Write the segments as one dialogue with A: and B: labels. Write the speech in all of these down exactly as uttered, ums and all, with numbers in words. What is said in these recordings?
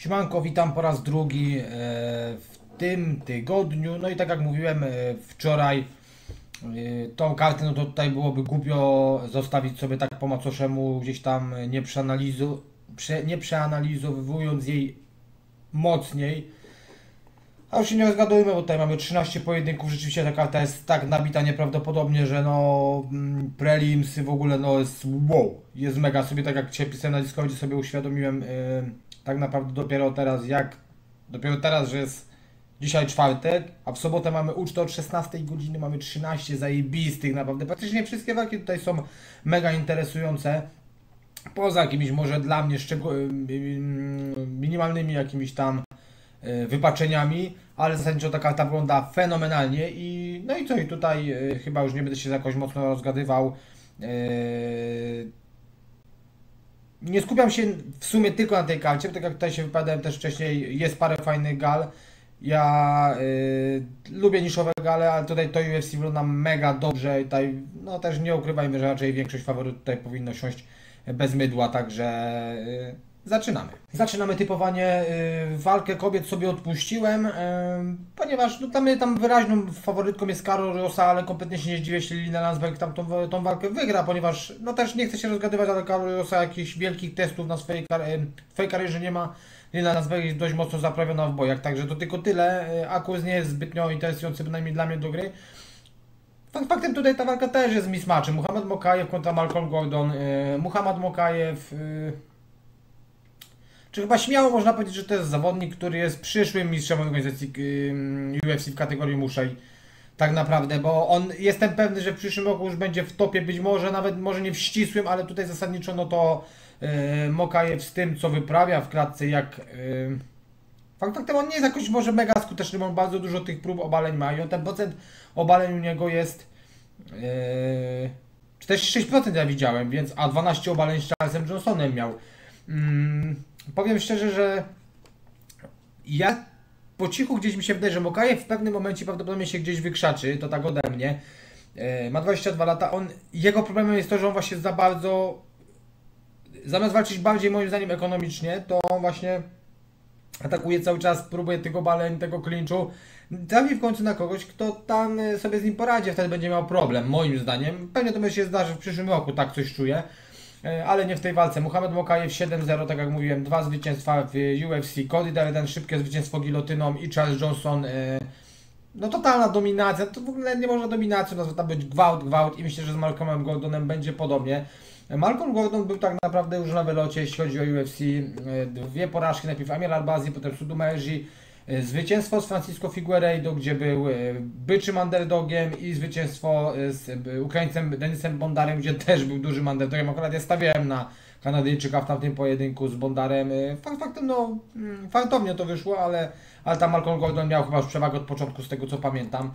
A: Siemanko, witam po raz drugi e, w tym tygodniu. No i tak jak mówiłem e, wczoraj, e, tą kartę, no to tutaj byłoby głupio zostawić sobie tak po macoszemu, gdzieś tam nie, przeanalizu, prze, nie przeanalizowując jej mocniej. A już się nie rozgadujmy, bo tutaj mamy trzynaście pojedynków, rzeczywiście ta karta jest tak nabita nieprawdopodobnie, że no mm, prelims w ogóle no jest wow, jest mega. Sobie tak jak dzisiaj pisałem na Discordzie, sobie uświadomiłem yy, tak naprawdę dopiero teraz jak, dopiero teraz, że jest dzisiaj czwartek, a w sobotę mamy ucztę od szesnastej godziny, mamy trzynaście zajebistych, naprawdę praktycznie wszystkie walki tutaj są mega interesujące. Poza jakimiś może dla mnie szczegół- yy, yy, minimalnymi jakimiś tam e, wypaczeniami, ale zasadniczo ta karta wygląda fenomenalnie i no i co, i tutaj e, chyba już nie będę się jakoś mocno rozgadywał. E, nie skupiam się w sumie tylko na tej karcie, bo tak jak tutaj się wypowiadałem też wcześniej, jest parę fajnych gal. Ja e, lubię niszowe gale, ale tutaj to U F C wygląda mega dobrze i tutaj no też nie ukrywajmy, że raczej większość faworytów tutaj powinno siąść bez mydła, także e, zaczynamy. Zaczynamy typowanie. y, Walkę kobiet sobie odpuściłem, y, ponieważ no, dla mnie tam wyraźną faworytką jest Karol Rosa, ale kompletnie się nie zdziwię, jeśli Lina Landsberg tam tą, tą walkę wygra, ponieważ no też nie chcę się rozgadywać, ale Karol Rosa jakichś wielkich testów na swojej, kar y, swojej karierze nie ma. Lina Landsberg jest dość mocno zaprawiona w bojach, także to tylko tyle. Y, Akuz nie jest zbytnio interesujący, bynajmniej dla mnie do gry. Fakt faktem tutaj ta walka też jest mismatchem. Muhammad Mokajew kontra Malcolm Gordon. Y, Muhammad Mokajew... Y, Czy chyba śmiało można powiedzieć, że to jest zawodnik, który jest przyszłym mistrzem organizacji ym, U F C w kategorii muszej. Tak naprawdę, bo on, jestem pewny, że w przyszłym roku już będzie w topie, być może nawet, może nie w ścisłym, ale tutaj zasadniczo no to yy, Mokajew z tym, co wyprawia w klatce, jak... Yy, fakt faktem on nie jest jakoś może mega skuteczny, bo on bardzo dużo tych prób obaleń ma i on ten procent obaleń u niego jest... Yy, czterdzieści sześć procent ja widziałem, więc a dwanaście obaleń z Charlesem Johnsonem miał. Mm, powiem szczerze, że ja po cichu gdzieś mi się wydaje, że Mokajew w pewnym momencie prawdopodobnie się gdzieś wykrzaczy, to tak ode mnie. E, ma dwadzieścia dwa lata, on, jego problemem jest to, że on właśnie za bardzo, zamiast walczyć bardziej moim zdaniem ekonomicznie, to on właśnie atakuje cały czas, próbuje tego baleń, tego klinczu. Trafi w końcu na kogoś, kto tam sobie z nim poradzi, wtedy będzie miał problem, moim zdaniem. Pewnie to się zdarzy w przyszłym roku, tak coś czuję. Ale nie w tej walce. Muhammad Mokajew siedem zero, tak jak mówiłem, dwa zwycięstwa w U F C, Cody Darden, szybkie zwycięstwo gilotyną i Charles Johnson, no totalna dominacja, to w ogóle nie można dominacją nazwać, tam być gwałt, gwałt i myślę, że z Malcolmem Gordonem będzie podobnie. Malcolm Gordon był tak naprawdę już na wylocie, jeśli chodzi o U F C, dwie porażki, najpierw Amir Albazi, potem Sudumeji, zwycięstwo z Francisco Figueiredo, gdzie był byczym underdogiem i zwycięstwo z Ukraińcem Denisem Bondarem, gdzie też był dużym underdogiem. Akurat ja stawiałem na Kanadyjczyka w tamtym pojedynku z Bondarem. Fakt faktem, no fartownie to wyszło, ale, ale tam Malcolm Gordon miał chyba już przewagę od początku, z tego co pamiętam.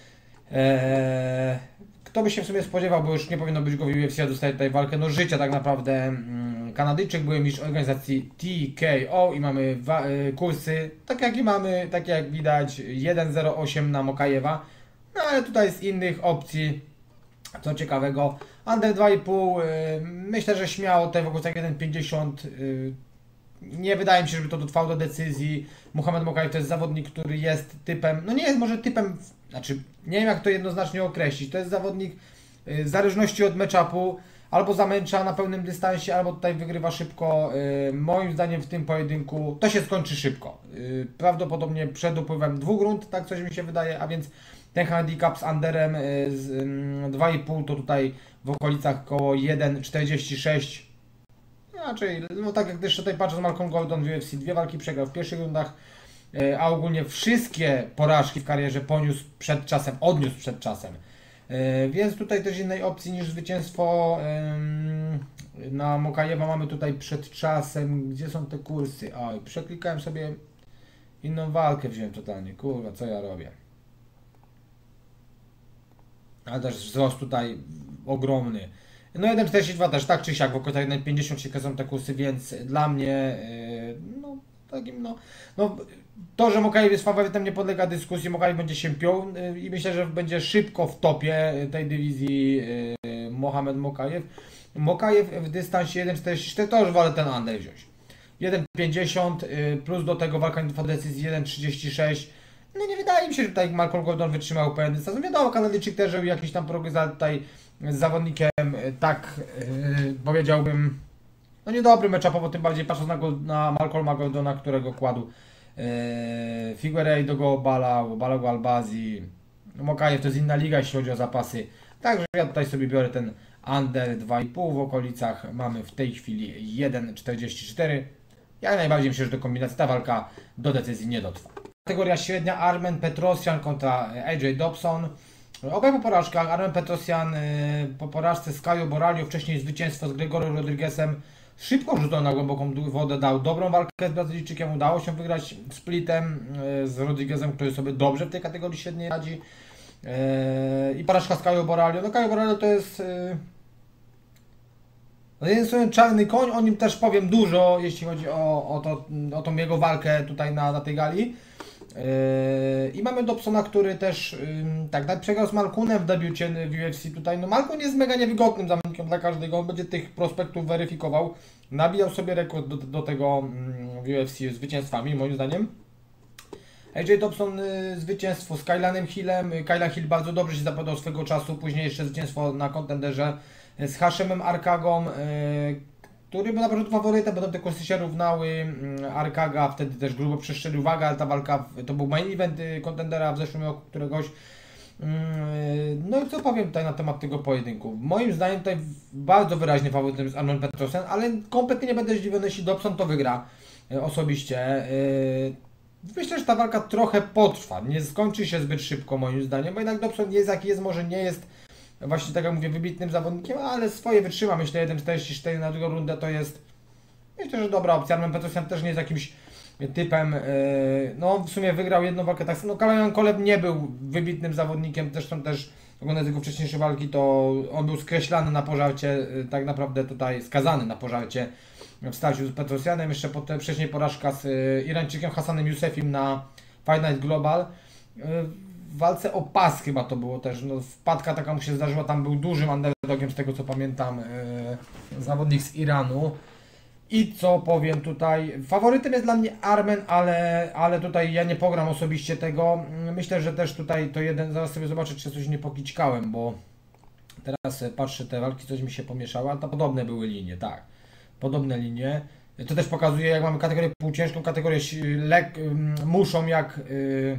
A: Eee, kto by się w sumie spodziewał, bo już nie powinno być go w U F C, a dostaje tutaj walkę no życia tak naprawdę. Kanadyjczyk był mistrz organizacji T K O i mamy kursy, tak jak i mamy, tak jak widać, jeden zero osiem na Mokajewa. No ale tutaj z innych opcji, co ciekawego, under dwa i pół, yy, myślę, że śmiało tutaj w okolicach jeden pięćdziesiąt. Yy, nie wydaje mi się, żeby to dotrwało do decyzji. Muhammad Mokajew to jest zawodnik, który jest typem, no nie jest może typem, znaczy nie wiem jak to jednoznacznie określić, to jest zawodnik yy, w zależności od matchupu, albo zamęcza na pełnym dystansie, albo tutaj wygrywa szybko. Yy, moim zdaniem w tym pojedynku to się skończy szybko. Yy, prawdopodobnie przed upływem dwóch rund, tak coś mi się wydaje, a więc ten handicap z underem yy, z yy, dwa i pół to tutaj w okolicach koło jeden czterdzieści sześć. Raczej, no tak jak też tutaj patrzę z Malcolm Gordon w U F C, dwie walki przegrał w pierwszych rundach, yy, a ogólnie wszystkie porażki w karierze poniósł przed czasem, odniósł przed czasem. Yy, więc tutaj też innej opcji niż zwycięstwo yy, na Mokajewa mamy tutaj przed czasem. Gdzie są te kursy? Oj, przeklikałem sobie inną walkę, wziąłem totalnie. Kurwa, co ja robię? Ale też wzrost tutaj ogromny. No jeden czterdzieści dwa też, tak czy siak, w okolicach jeden pięćdziesiąt się kręcą te kursy, więc dla mnie yy, no takim no, no to, że Mokajew jest faworytem nie podlega dyskusji, Mokajew będzie się piął yy, i myślę, że będzie szybko w topie tej dywizji yy, Mohamed Mokajew. Mokajew w dystansie jeden czterdzieści cztery to już wolę ten under wziąć. jeden pięćdziesiąt plus do tego walka w decyzji jeden trzydzieści sześć. No nie wydaje mi się, że tutaj Malcolm Gordon wytrzymał pełen dystans. No wiadomo, Kanadyjczyk też robił jakiś tam progres, ale tutaj z zawodnikiem tak yy, powiedziałbym, no niedobry matchupowo, tym bardziej patrząc na, go, na Malcolma Gordona, którego kładł yy, Figueiredo go obalał, obalał go Albazi. No Mokajew to jest inna liga, jeśli chodzi o zapasy. Także ja tutaj sobie biorę ten under dwa i pół, w okolicach mamy w tej chwili jeden czterdzieści cztery. Jak najbardziej myślę, że do kombinacji ta walka do decyzji nie dotrwa. Kategoria średnia Armen Petrosyan kontra A J Dobson. Obaj po porażkach. Armen Petrosyan po porażce z Caio Borralho, wcześniej zwycięstwo z Gregorio Rodriguezem. Szybko rzucał na głęboką wodę, dał dobrą walkę z Brazylijczykiem, udało się wygrać splitem z Rodriguezem, który sobie dobrze w tej kategorii średniej radzi. I porażka z Caio Borralho. No Caio Borralho to jest no jeden sobie czarny koń, o nim też powiem dużo, jeśli chodzi o, o, to, o tą jego walkę tutaj na, na tej gali. Yy, I mamy Dobsona, który też yy, tak, przegrał z Malkunem w debiucie w U F C tutaj. No Malkun jest mega niewygodnym zawodnikiem dla każdego, on będzie tych prospektów weryfikował. Nabijał sobie rekord do, do tego yy, w U F C zwycięstwami, moim zdaniem. A J Dobson yy, zwycięstwo z Kylanem Hillem. Kylan Hill bardzo dobrze się zapowiadał swego czasu, później jeszcze zwycięstwo na kontenderze z Hashemem Arkagą, yy, który był na początku faworytem, potem te kursy się równały. Arkaga wtedy też grubo przestrzelił uwagę, ale ta walka to był main event kontendera w zeszłym roku któregoś. No i co powiem tutaj na temat tego pojedynku. Moim zdaniem tutaj bardzo wyraźny faworytem jest Armen Petrosyan, ale kompletnie nie będę zdziwiony, jeśli Dobson to wygra osobiście. Myślę, że ta walka trochę potrwa, nie skończy się zbyt szybko moim zdaniem, bo jednak Dobson jest jaki jest, może nie jest właśnie tak jak mówię wybitnym zawodnikiem, ale swoje wytrzyma. Myślę, jeden czterdzieści cztery na drugą rundę to jest, myślę, że dobra opcja. Armen Petrosyan też nie jest jakimś typem, yy, no w sumie wygrał jedną walkę, tak no Kalajan Koleb nie był wybitnym zawodnikiem, zresztą też oglądając jego wcześniejsze walki, to on był skreślany na pożarcie, yy, tak naprawdę tutaj skazany na pożarcie w starciu z Petrosyanem, jeszcze potem wcześniej porażka z yy, Irańczykiem Hassanem Youssefim na Fight Night Global. Yy, W walce o pas chyba to było też, no wpadka taka mu się zdarzyła, tam był dużym underdogiem z tego co pamiętam, yy, zawodnik z Iranu. I co powiem tutaj, faworytem jest dla mnie Armen, ale, ale tutaj ja nie pogram osobiście tego. Myślę, że też tutaj to jeden, zaraz sobie zobaczę, czy coś nie pokićkałem, bo teraz patrzę te walki, coś mi się pomieszało, ale to podobne były linie, tak. Podobne linie. To też pokazuje, jak mamy kategorię półciężką, kategorię lek, muszą jak... Yy,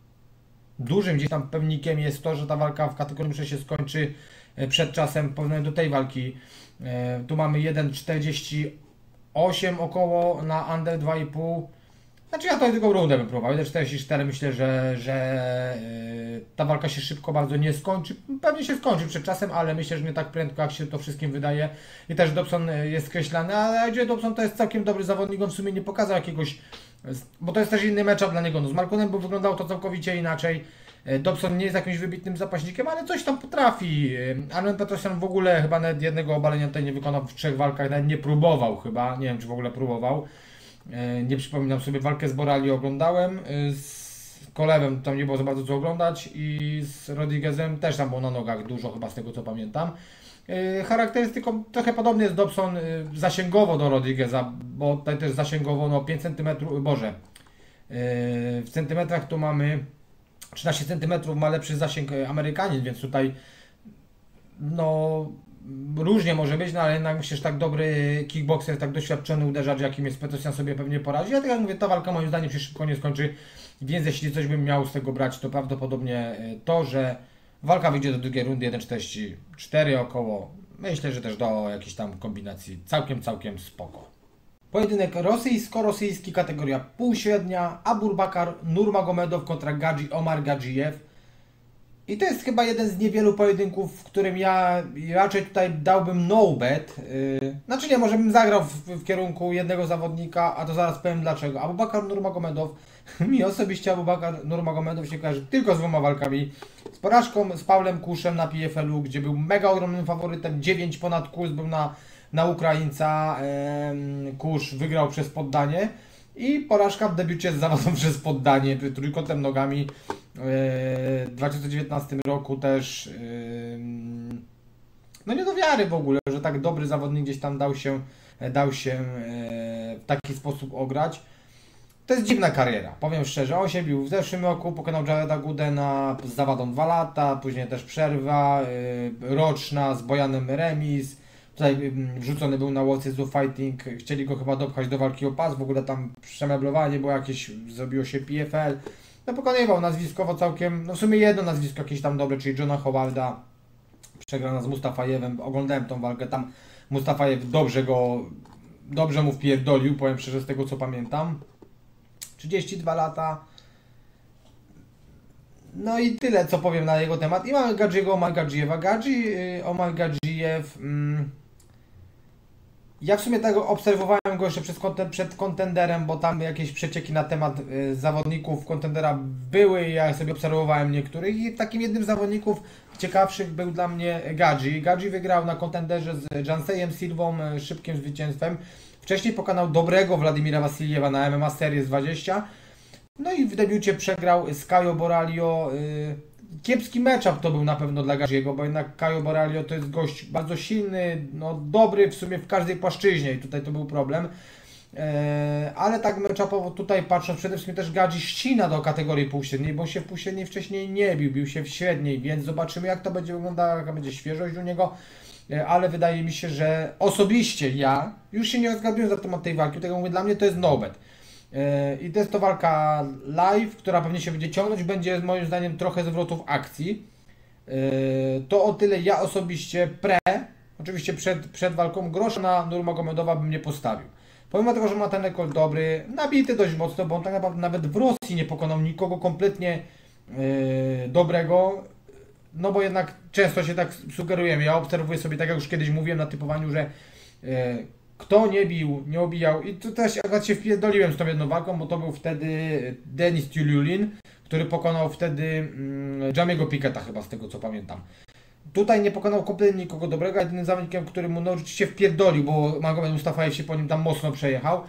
A: Dużym gdzieś tam pewnikiem jest to, że ta walka w kategorii muszę się skończy przed czasem porównaniu do tej walki. E, tu mamy jeden czterdzieści osiem około na under dwa i pół. Znaczy ja to tylko rundę bym próbował. jeden czterdzieści cztery myślę, że, że e, ta walka się szybko bardzo nie skończy. Pewnie się skończy przed czasem, ale myślę, że nie tak prędko jak się to wszystkim wydaje. I też Dobson jest skreślany, ale A J Dobson to jest całkiem dobry zawodnik, on w sumie nie pokazał jakiegoś, bo to jest też inny matchup dla niego. No z Malkunem by wyglądało to całkowicie inaczej. Dobson nie jest jakimś wybitnym zapaśnikiem, ale coś tam potrafi. Armen Petrosyan w ogóle chyba nawet jednego obalenia tutaj nie wykonał w trzech walkach, nawet nie próbował chyba, nie wiem czy w ogóle próbował. Nie przypominam sobie, walkę z Borralho oglądałem, z Kolewem tam nie było za bardzo co oglądać i z Rodriguezem też tam było na nogach dużo chyba z tego co pamiętam. Charakterystyką trochę podobny jest Dobson zasięgowo do Rodrigueza, bo tutaj też zasięgowo no pięć centymetrów, boże, w centymetrach tu mamy trzynaście centymetrów, ma lepszy zasięg Amerykanin, więc tutaj no różnie może być, no ale jednak myślę, że tak dobry kickboxer, tak doświadczony uderzacz, jakim jest Petrosyan, sobie pewnie poradzi. Ja tak jak mówię, ta walka moim zdaniem się szybko nie skończy, więc jeśli coś bym miał z tego brać, to prawdopodobnie to, że walka wyjdzie do drugiej rundy jeden czterdzieści cztery około. Myślę, że też do jakiejś tam kombinacji całkiem, całkiem spoko. Pojedynek rosyjsko-rosyjski, kategoria półśrednia, Aburbakar Nurmagomedow kontra Gadzi Omar Gadzijew. I to jest chyba jeden z niewielu pojedynków, w którym ja raczej tutaj dałbym no bet. Yy, znaczy nie, może bym zagrał w, w kierunku jednego zawodnika, a to zaraz powiem dlaczego. Abubakar Nurmagomedow, mi osobiście Abubakar Nurmagomedow się kojarzy tylko z dwoma walkami. Z porażką z Paulem Kuszem na P F L u, gdzie był mega ogromnym faworytem, dziewięć ponad kurs był na, na Ukraińca. Yy, Kusz wygrał przez poddanie. I porażka w debiucie z zawodą przez poddanie, trójkątem nogami w dwa tysiące dziewiętnastym roku też. No nie do wiary w ogóle, że tak dobry zawodnik gdzieś tam dał się dał się w taki sposób ograć. To jest dziwna kariera, powiem szczerze. On się bił w zeszłym roku, pokonał Jareda Goodena z zawadą dwa lata, później też przerwa roczna z Bojanem remis. Tutaj wrzucony był na World of Fighting, chcieli go chyba dopchać do walki o pas, w ogóle tam przemeblowanie było jakieś, zrobiło się P F L. No pokonywał nazwiskowo całkiem, no w sumie jedno nazwisko jakieś tam dobre, czyli Johna Howarda, przegrana z Mustafajewem, oglądałem tą walkę, tam Mustafajew dobrze go, dobrze mu wpierdolił, powiem szczerze z tego co pamiętam. trzydzieści dwa lata. No i tyle co powiem na jego temat. I mamy Gadziego Omargadzijewa. Gadzi Omargadzijew. Mm, ja w sumie tego obserwowałem go jeszcze przed, przed kontenderem, bo tam jakieś przecieki na temat y, zawodników kontendera były i ja sobie obserwowałem niektórych i takim jednym z zawodników ciekawszych był dla mnie Gadzi. Gadzi wygrał na kontenderze z Jansejem Silvą y, szybkim zwycięstwem. Wcześniej pokonał dobrego Władimira Wasiliewa na M M A Series dwadzieścia. No i w debiucie przegrał z Caio Borralho. Yy, kiepski matchup to był na pewno dla Gadziego, bo jednak Caio Borralho to jest gość bardzo silny, no dobry w sumie w każdej płaszczyźnie i tutaj to był problem. Yy, ale tak matchupowo tutaj patrząc, przede wszystkim też Gadzi ścina do kategorii półśredniej, bo się w półśredniej wcześniej nie bił, bił się w średniej, więc zobaczymy jak to będzie wyglądało, jaka będzie świeżość u niego. Ale wydaje mi się, że osobiście ja już się nie rozgaduję za temat tej walki, tego mówię, dla mnie to jest no-bet. I to jest to walka live, która pewnie się będzie ciągnąć, będzie moim zdaniem trochę zwrotów akcji. To o tyle ja osobiście pre, oczywiście przed, przed walką grosza na Nurmagomedowa bym nie postawił. Pomimo tego, że ma ten rekord dobry, nabity dość mocno, bo on tak naprawdę nawet w Rosji nie pokonał nikogo kompletnie dobrego. No bo jednak często się tak sugerujemy, ja obserwuję sobie, tak jak już kiedyś mówiłem na typowaniu, że e, kto nie bił, nie obijał i tu też akurat się wpierdoliłem z tą jedną walką, bo to był wtedy Denis Tiuliulin, który pokonał wtedy mm, Jamiego Piketa chyba z tego co pamiętam. Tutaj nie pokonał kompletnie nikogo dobrego, a jedynym zawodnikiem, który mu no, oczywiście wpierdolił, bo Magomed Mustafajew się po nim tam mocno przejechał.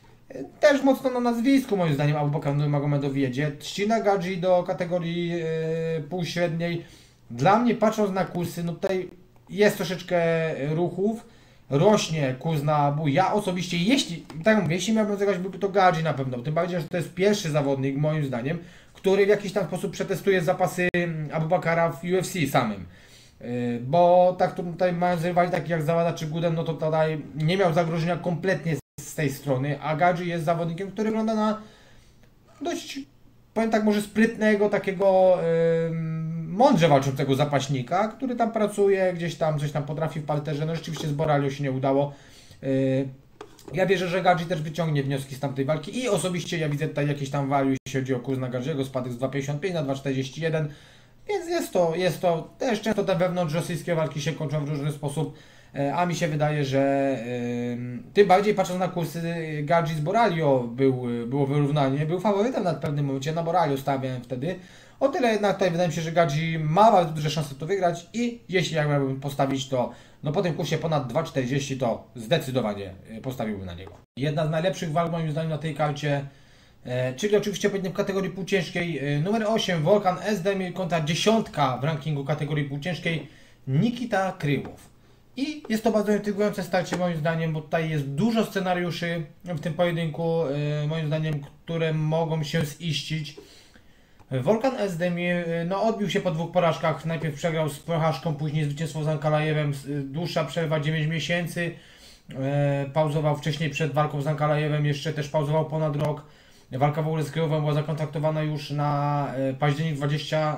A: Też mocno na nazwisku moim zdaniem Abubakar Nurmagomedow jedzie. Ścina Gadzi do kategorii yy, półśredniej. Dla mnie patrząc na kursy, no tutaj jest troszeczkę ruchów, rośnie kurs na Abu. Ja osobiście, jeśli, tak jak mówię, jeśli miałbym zagrać, byłby to Gadzi na pewno, tym bardziej, że to jest pierwszy zawodnik moim zdaniem, który w jakiś tam sposób przetestuje zapasy Abubakara w U F C samym. Yy, bo tak tutaj mając rywali takich jak Zawada czy Gooden, no to tutaj nie miał zagrożenia kompletnie z, z tej strony, a Gadzi jest zawodnikiem, który wygląda na dość, powiem tak, może sprytnego, takiego yy, mądrze walczącego zapaśnika, który tam pracuje, gdzieś tam coś tam potrafi w parterze. No rzeczywiście z Borralho się nie udało. Yy, ja wierzę, że Gadzi też wyciągnie wnioski z tamtej walki i osobiście ja widzę tutaj jakieś tam value, jeśli chodzi o kurs na Gadziego, spadek z dwa pięćdziesiąt pięć na dwa czterdzieści jeden, więc jest to, jest to, też często te wewnątrz rosyjskie walki się kończą w różny sposób, a mi się wydaje, że yy, tym bardziej patrząc na kursy Gadzi z Borralho był, było wyrównanie, był faworytem na pewnym momencie, na Borralho stawiałem wtedy. O tyle jednak tutaj wydaje mi się, że Gadzi ma bardzo duże szanse to wygrać i jeśli ja miałbym postawić to, no po tym kursie ponad dwa czterdzieści, to zdecydowanie postawiłbym na niego. Jedna z najlepszych walk moim zdaniem na tej karcie, e, czyli oczywiście w kategorii półciężkiej e, numer osiem Volkan Ozdemir kontra dziesiątka w rankingu kategorii półciężkiej Nikita Kryłow. I jest to bardzo intrygujące starcie moim zdaniem, bo tutaj jest dużo scenariuszy w tym pojedynku, e, moim zdaniem, które mogą się ziścić. Volkan Ozdemir no, odbił się po dwóch porażkach, najpierw przegrał z Prochaszką, później zwycięstwo z Ankalajewem, dłuższa przerwa dziewięć miesięcy, e, pauzował wcześniej przed walką z Ankalajewem, jeszcze też pauzował ponad rok. Walka w ogóle z Kryłowem była zakontraktowana już na e, październik dwudziesty, e,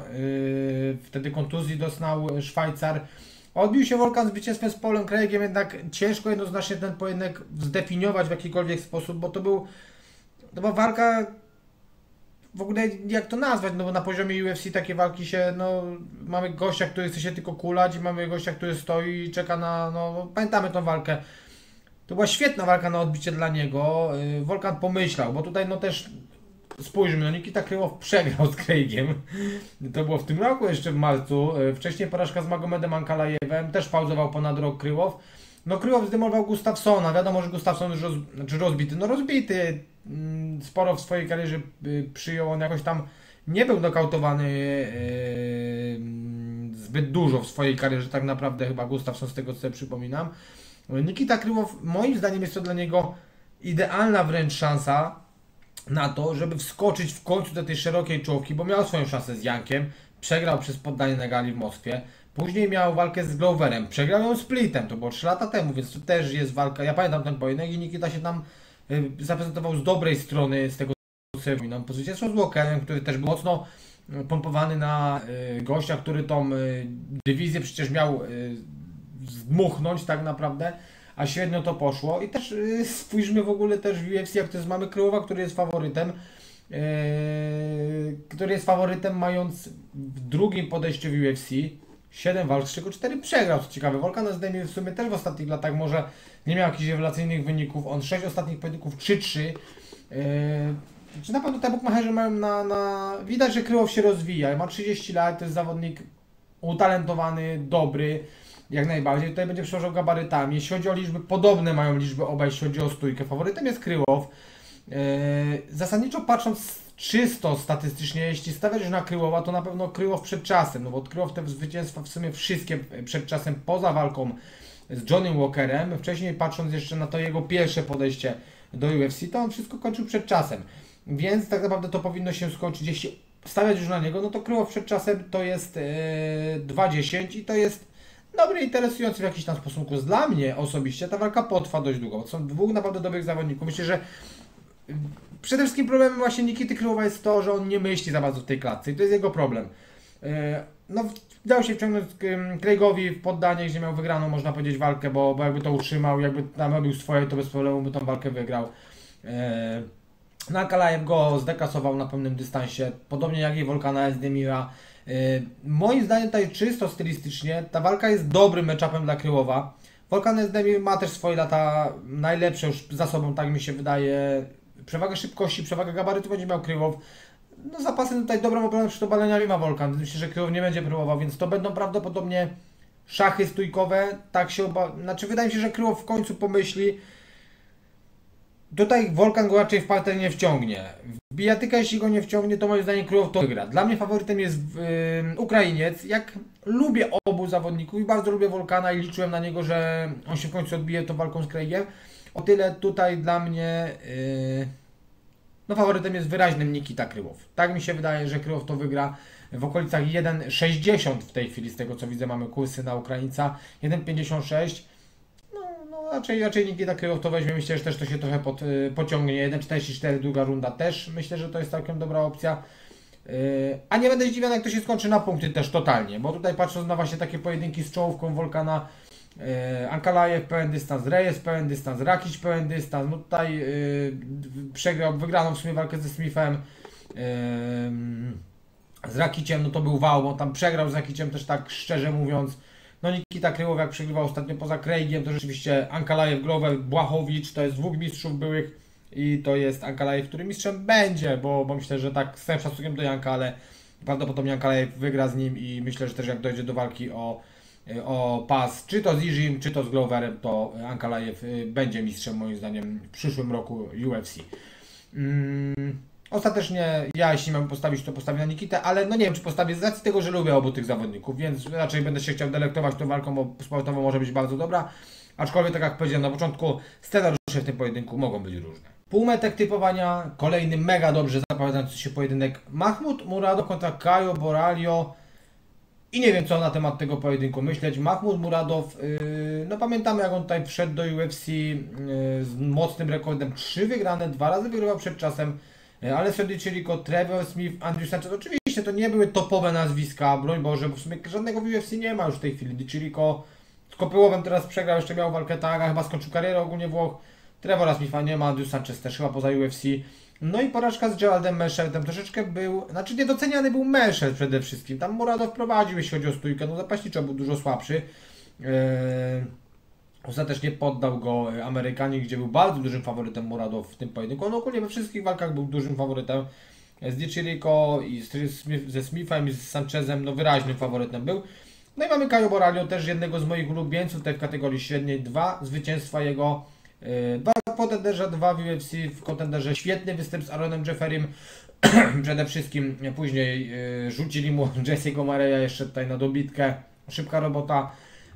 A: wtedy kontuzji dostał Szwajcar. Odbił się Volkan zwycięstwem z Paulem Craigiem, jednak ciężko jednoznacznie ten pojedynek zdefiniować w jakikolwiek sposób, bo to był, to była walka, w ogóle jak to nazwać, no bo na poziomie U F C takie walki się, no mamy gościa, który chce się tylko kulać i mamy gościa, który stoi i czeka na, no pamiętamy tą walkę. To była świetna walka na odbicie dla niego, Volkan pomyślał, bo tutaj no też spójrzmy, no Nikita Kryłow przegrał z Craigiem, to było w tym roku jeszcze w marcu, wcześniej porażka z Magomedem Ankalajewem, też pauzował ponad rok Kryłow. No Kryłow zdemolował Gustafsona, wiadomo, że Gustafson już roz, znaczy rozbity, no rozbity, sporo w swojej karierze przyjął, on jakoś tam nie był nokautowany yy, zbyt dużo w swojej karierze, tak naprawdę chyba Gustafson, z tego co sobie przypominam. Nikita Kryłow, moim zdaniem jest to dla niego idealna wręcz szansa na to, żeby wskoczyć w końcu do tej szerokiej czołówki, bo miał swoją szansę z Jankiem, przegrał przez poddanie na gali w Moskwie, później miał walkę z Gloverem, przegrał ją splitem, to było trzy lata temu, więc to też jest walka, ja pamiętam ten pojedynek i Nikita się tam y, zaprezentował z dobrej strony, z tego co ja powinnam, po zwycięstwo z Walkerem, który też był mocno pompowany na y, gościa, który tą y, dywizję przecież miał y, zdmuchnąć tak naprawdę, a średnio to poszło. I też y, spójrzmy w ogóle też w U F C, jak to jest, mamy Kryłowa, który jest faworytem, yy, który jest faworytem, mając w drugim podejściu w U F C siedem walk, z czego cztery przegrał, co ciekawe. Volkan Ozdemir w sumie też w ostatnich latach może nie miał jakichś rewelacyjnych wyników, on sześć ostatnich pojedynków trzy trzy. Yy, czy na pewno te bookmacherzy mają na, na... Widać, że Kryłow się rozwija, ma trzydzieści lat, to jest zawodnik utalentowany, dobry, jak najbardziej. Tutaj będzie przełożał gabarytami. Jeśli chodzi o liczby, podobne mają liczby obaj, jeśli chodzi o stójkę. Faworytem jest Kryłow. Yy, zasadniczo patrząc czysto statystycznie, jeśli stawiać na Kryłowa, to na pewno Kryłow przed czasem, no bo Kryłow te zwycięstwa w sumie wszystkie przed czasem, poza walką z Johnnym Walkerem. Wcześniej patrząc jeszcze na to jego pierwsze podejście do U F C, to on wszystko kończył przed czasem. Więc tak naprawdę to powinno się skończyć. Jeśli stawiać już na niego, no to Kryłow przed czasem to jest yy, dwa dziesięć i to jest dobry, interesujący w jakiś tam sposób. Dla mnie osobiście ta walka potrwa dość długo. Są dwóch naprawdę dobrych zawodników. Myślę, że przede wszystkim problemem właśnie Nikity Kryłowa jest to, że on nie myśli za bardzo w tej klatce i to jest jego problem. No, dał się wciągnąć Craigowi w poddanie, gdzie miał wygraną, można powiedzieć, walkę, bo, bo jakby to utrzymał, jakby tam robił swoje, to bez problemu by tą walkę wygrał. No, Ankalaev go zdekasował na pewnym dystansie, podobnie jak i Volkana Ozdemira. Moim zdaniem tutaj czysto stylistycznie ta walka jest dobrym matchupem dla Kryłowa. Volkan Ozdemir ma też swoje lata najlepsze już za sobą, tak mi się wydaje. Przewagę szybkości, przewagę gabarytu będzie miał Kryłow. No, zapasy tutaj dobrą obronę przy obaleniami ma Volkan. Myślę, że Kryłow nie będzie próbował, więc to będą prawdopodobnie szachy stójkowe. Tak się oba... Znaczy, wydaje mi się, że Kryłow w końcu pomyśli. Tutaj Volkan go raczej w parter nie wciągnie. W bijatyka, jeśli go nie wciągnie, to moim zdaniem Kryłow to wygra. Dla mnie faworytem jest yy, Ukrainiec. Jak lubię obu zawodników i bardzo lubię Volkana i liczyłem na niego, że on się w końcu odbije tą walką z Craigiem. O tyle tutaj dla mnie yy, no faworytem jest wyraźnym Nikita Kryłow. Tak mi się wydaje, że Kryłow to wygra w okolicach jeden sześćdziesiąt w tej chwili, z tego co widzę, mamy kursy na Ukraińca. jeden pięćdziesiąt sześć. Raczej, raczej Nikita Kryłow to weźmie, myślę, że też to się trochę pod, y, pociągnie. jeden czterdzieści cztery, druga runda też. Myślę, że to jest całkiem dobra opcja. Yy, a nie będę zdziwiony, jak to się skończy na punkty też totalnie, bo tutaj patrząc na właśnie takie pojedynki z czołówką Volkana, yy, Ankalaev pełen dystans, Reyes pełen dystans, Rakic pełen dystans, no tutaj yy, przegrał, wygrano w sumie walkę ze Smithem, yy, z Rakiciem, no to był wał, bo tam przegrał z Rakiciem też tak szczerze mówiąc. No Nikita Kryłow jak przegrywał ostatnio poza Craigiem, to rzeczywiście Ankalaev, Glover, Błachowicz, to jest dwóch mistrzów byłych i to jest Ankalaev, który mistrzem będzie, bo, bo myślę, że tak z całym szacunkiem do Janka, ale prawdopodobnie Ankalaev wygra z nim i myślę, że też jak dojdzie do walki o, o pas, czy to z Izim, czy to z Gloverem, to Ankalaev będzie mistrzem moim zdaniem w przyszłym roku U F C. Mm. Ostatecznie ja, jeśli mam postawić, to postawię na Nikitę, ale no nie wiem, czy postawię z racji tego, że lubię obu tych zawodników, więc raczej będę się chciał delektować tą walką, bo sportowo może być bardzo dobra, aczkolwiek tak jak powiedziałem na początku, scenariusze w tym pojedynku mogą być różne. Półmetek typowania, kolejny mega dobrze zapowiadający się pojedynek Mahmud Muradov kontra Caio Borralho i nie wiem co na temat tego pojedynku myśleć. Mahmud Muradov, yy, no pamiętamy jak on tutaj wszedł do U F C yy, z mocnym rekordem, trzy wygrane, dwa razy wygrywał przed czasem. Alessandro Di Chirico, Trevor Smith, Andrew Sanchez. Oczywiście to nie były topowe nazwiska, broń Boże, bo w sumie żadnego w U F C nie ma już w tej chwili. Di Chirico z Kopyłowem teraz przegrał, jeszcze miał walkę Taga, chyba skończył karierę ogólnie Włoch. Trevora Smitha nie ma, Andrew Sanchez też chyba poza U F C. No i porażka z Geraldem Mersherdem troszeczkę był, znaczy niedoceniany był Mersherd przede wszystkim. Tam Muradov prowadził, jeśli chodzi o stójkę, no zapaśniczo był dużo słabszy. Yy... Ostatecznie poddał go Amerykanin, gdzie był bardzo dużym faworytem Muradov w tym pojedynku. On ogólnie we wszystkich walkach był dużym faworytem. Z Di Chirico i ze Smithem i z Sanchezem, no wyraźnym faworytem był. No i mamy Caio Borralho, też jednego z moich ulubieńców tutaj w kategorii średniej. Dwa zwycięstwa jego, yy, dwa w kontenderze, dwa w U F C w kontenderze. Świetny występ z Aaronem Jefferym. Przede wszystkim później yy, rzucili mu Jesse'ego Mareya jeszcze tutaj na dobitkę. Szybka robota.